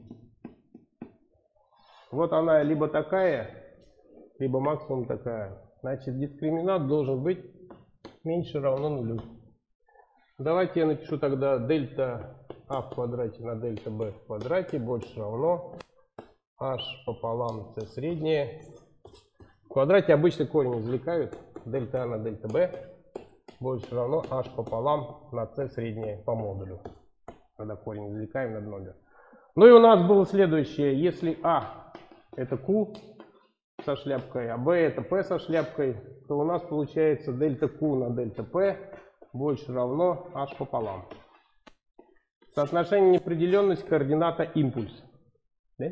Вот она либо такая, либо максимум такая. Значит, дискриминант должен быть меньше равно нулю. Давайте я напишу тогда дельта а в квадрате на дельта b в квадрате больше равно h пополам c среднее. В квадрате обычно корень извлекают. Дельта а на дельта b больше равно h пополам на c среднее по модулю. Когда корень извлекаем над ноль. Ну и у нас было следующее. Если а это q, со шляпкой, а b это p со шляпкой, то у нас получается дельта Q на дельта P больше равно h пополам. Соотношение неопределенности координата импульс. Да?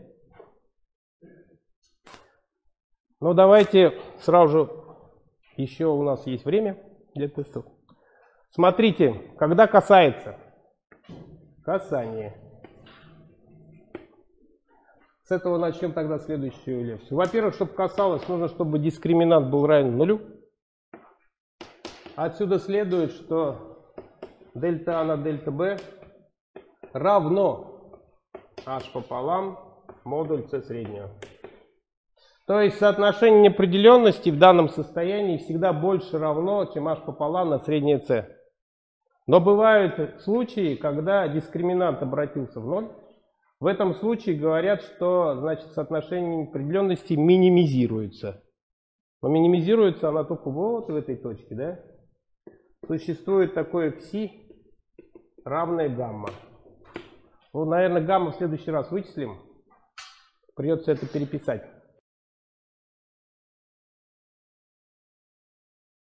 Ну давайте сразу же, еще у нас есть время для тестов. Смотрите, когда касается, касание. С этого начнем тогда следующую лекцию. Во-первых, чтобы касалось, нужно, чтобы дискриминант был равен нулю. Отсюда следует, что дельта А на дельта Б равно h пополам модуль c среднего. То есть соотношение неопределенности в данном состоянии всегда больше равно, чем h пополам на среднее c. Но бывают случаи, когда дискриминант обратился в ноль. В этом случае говорят, что значит, соотношение неопределенности минимизируется. Но минимизируется она только вот в этой точке. Да? Существует такое кси равное гамма. Ну, наверное, гамма в следующий раз вычислим. Придется это переписать.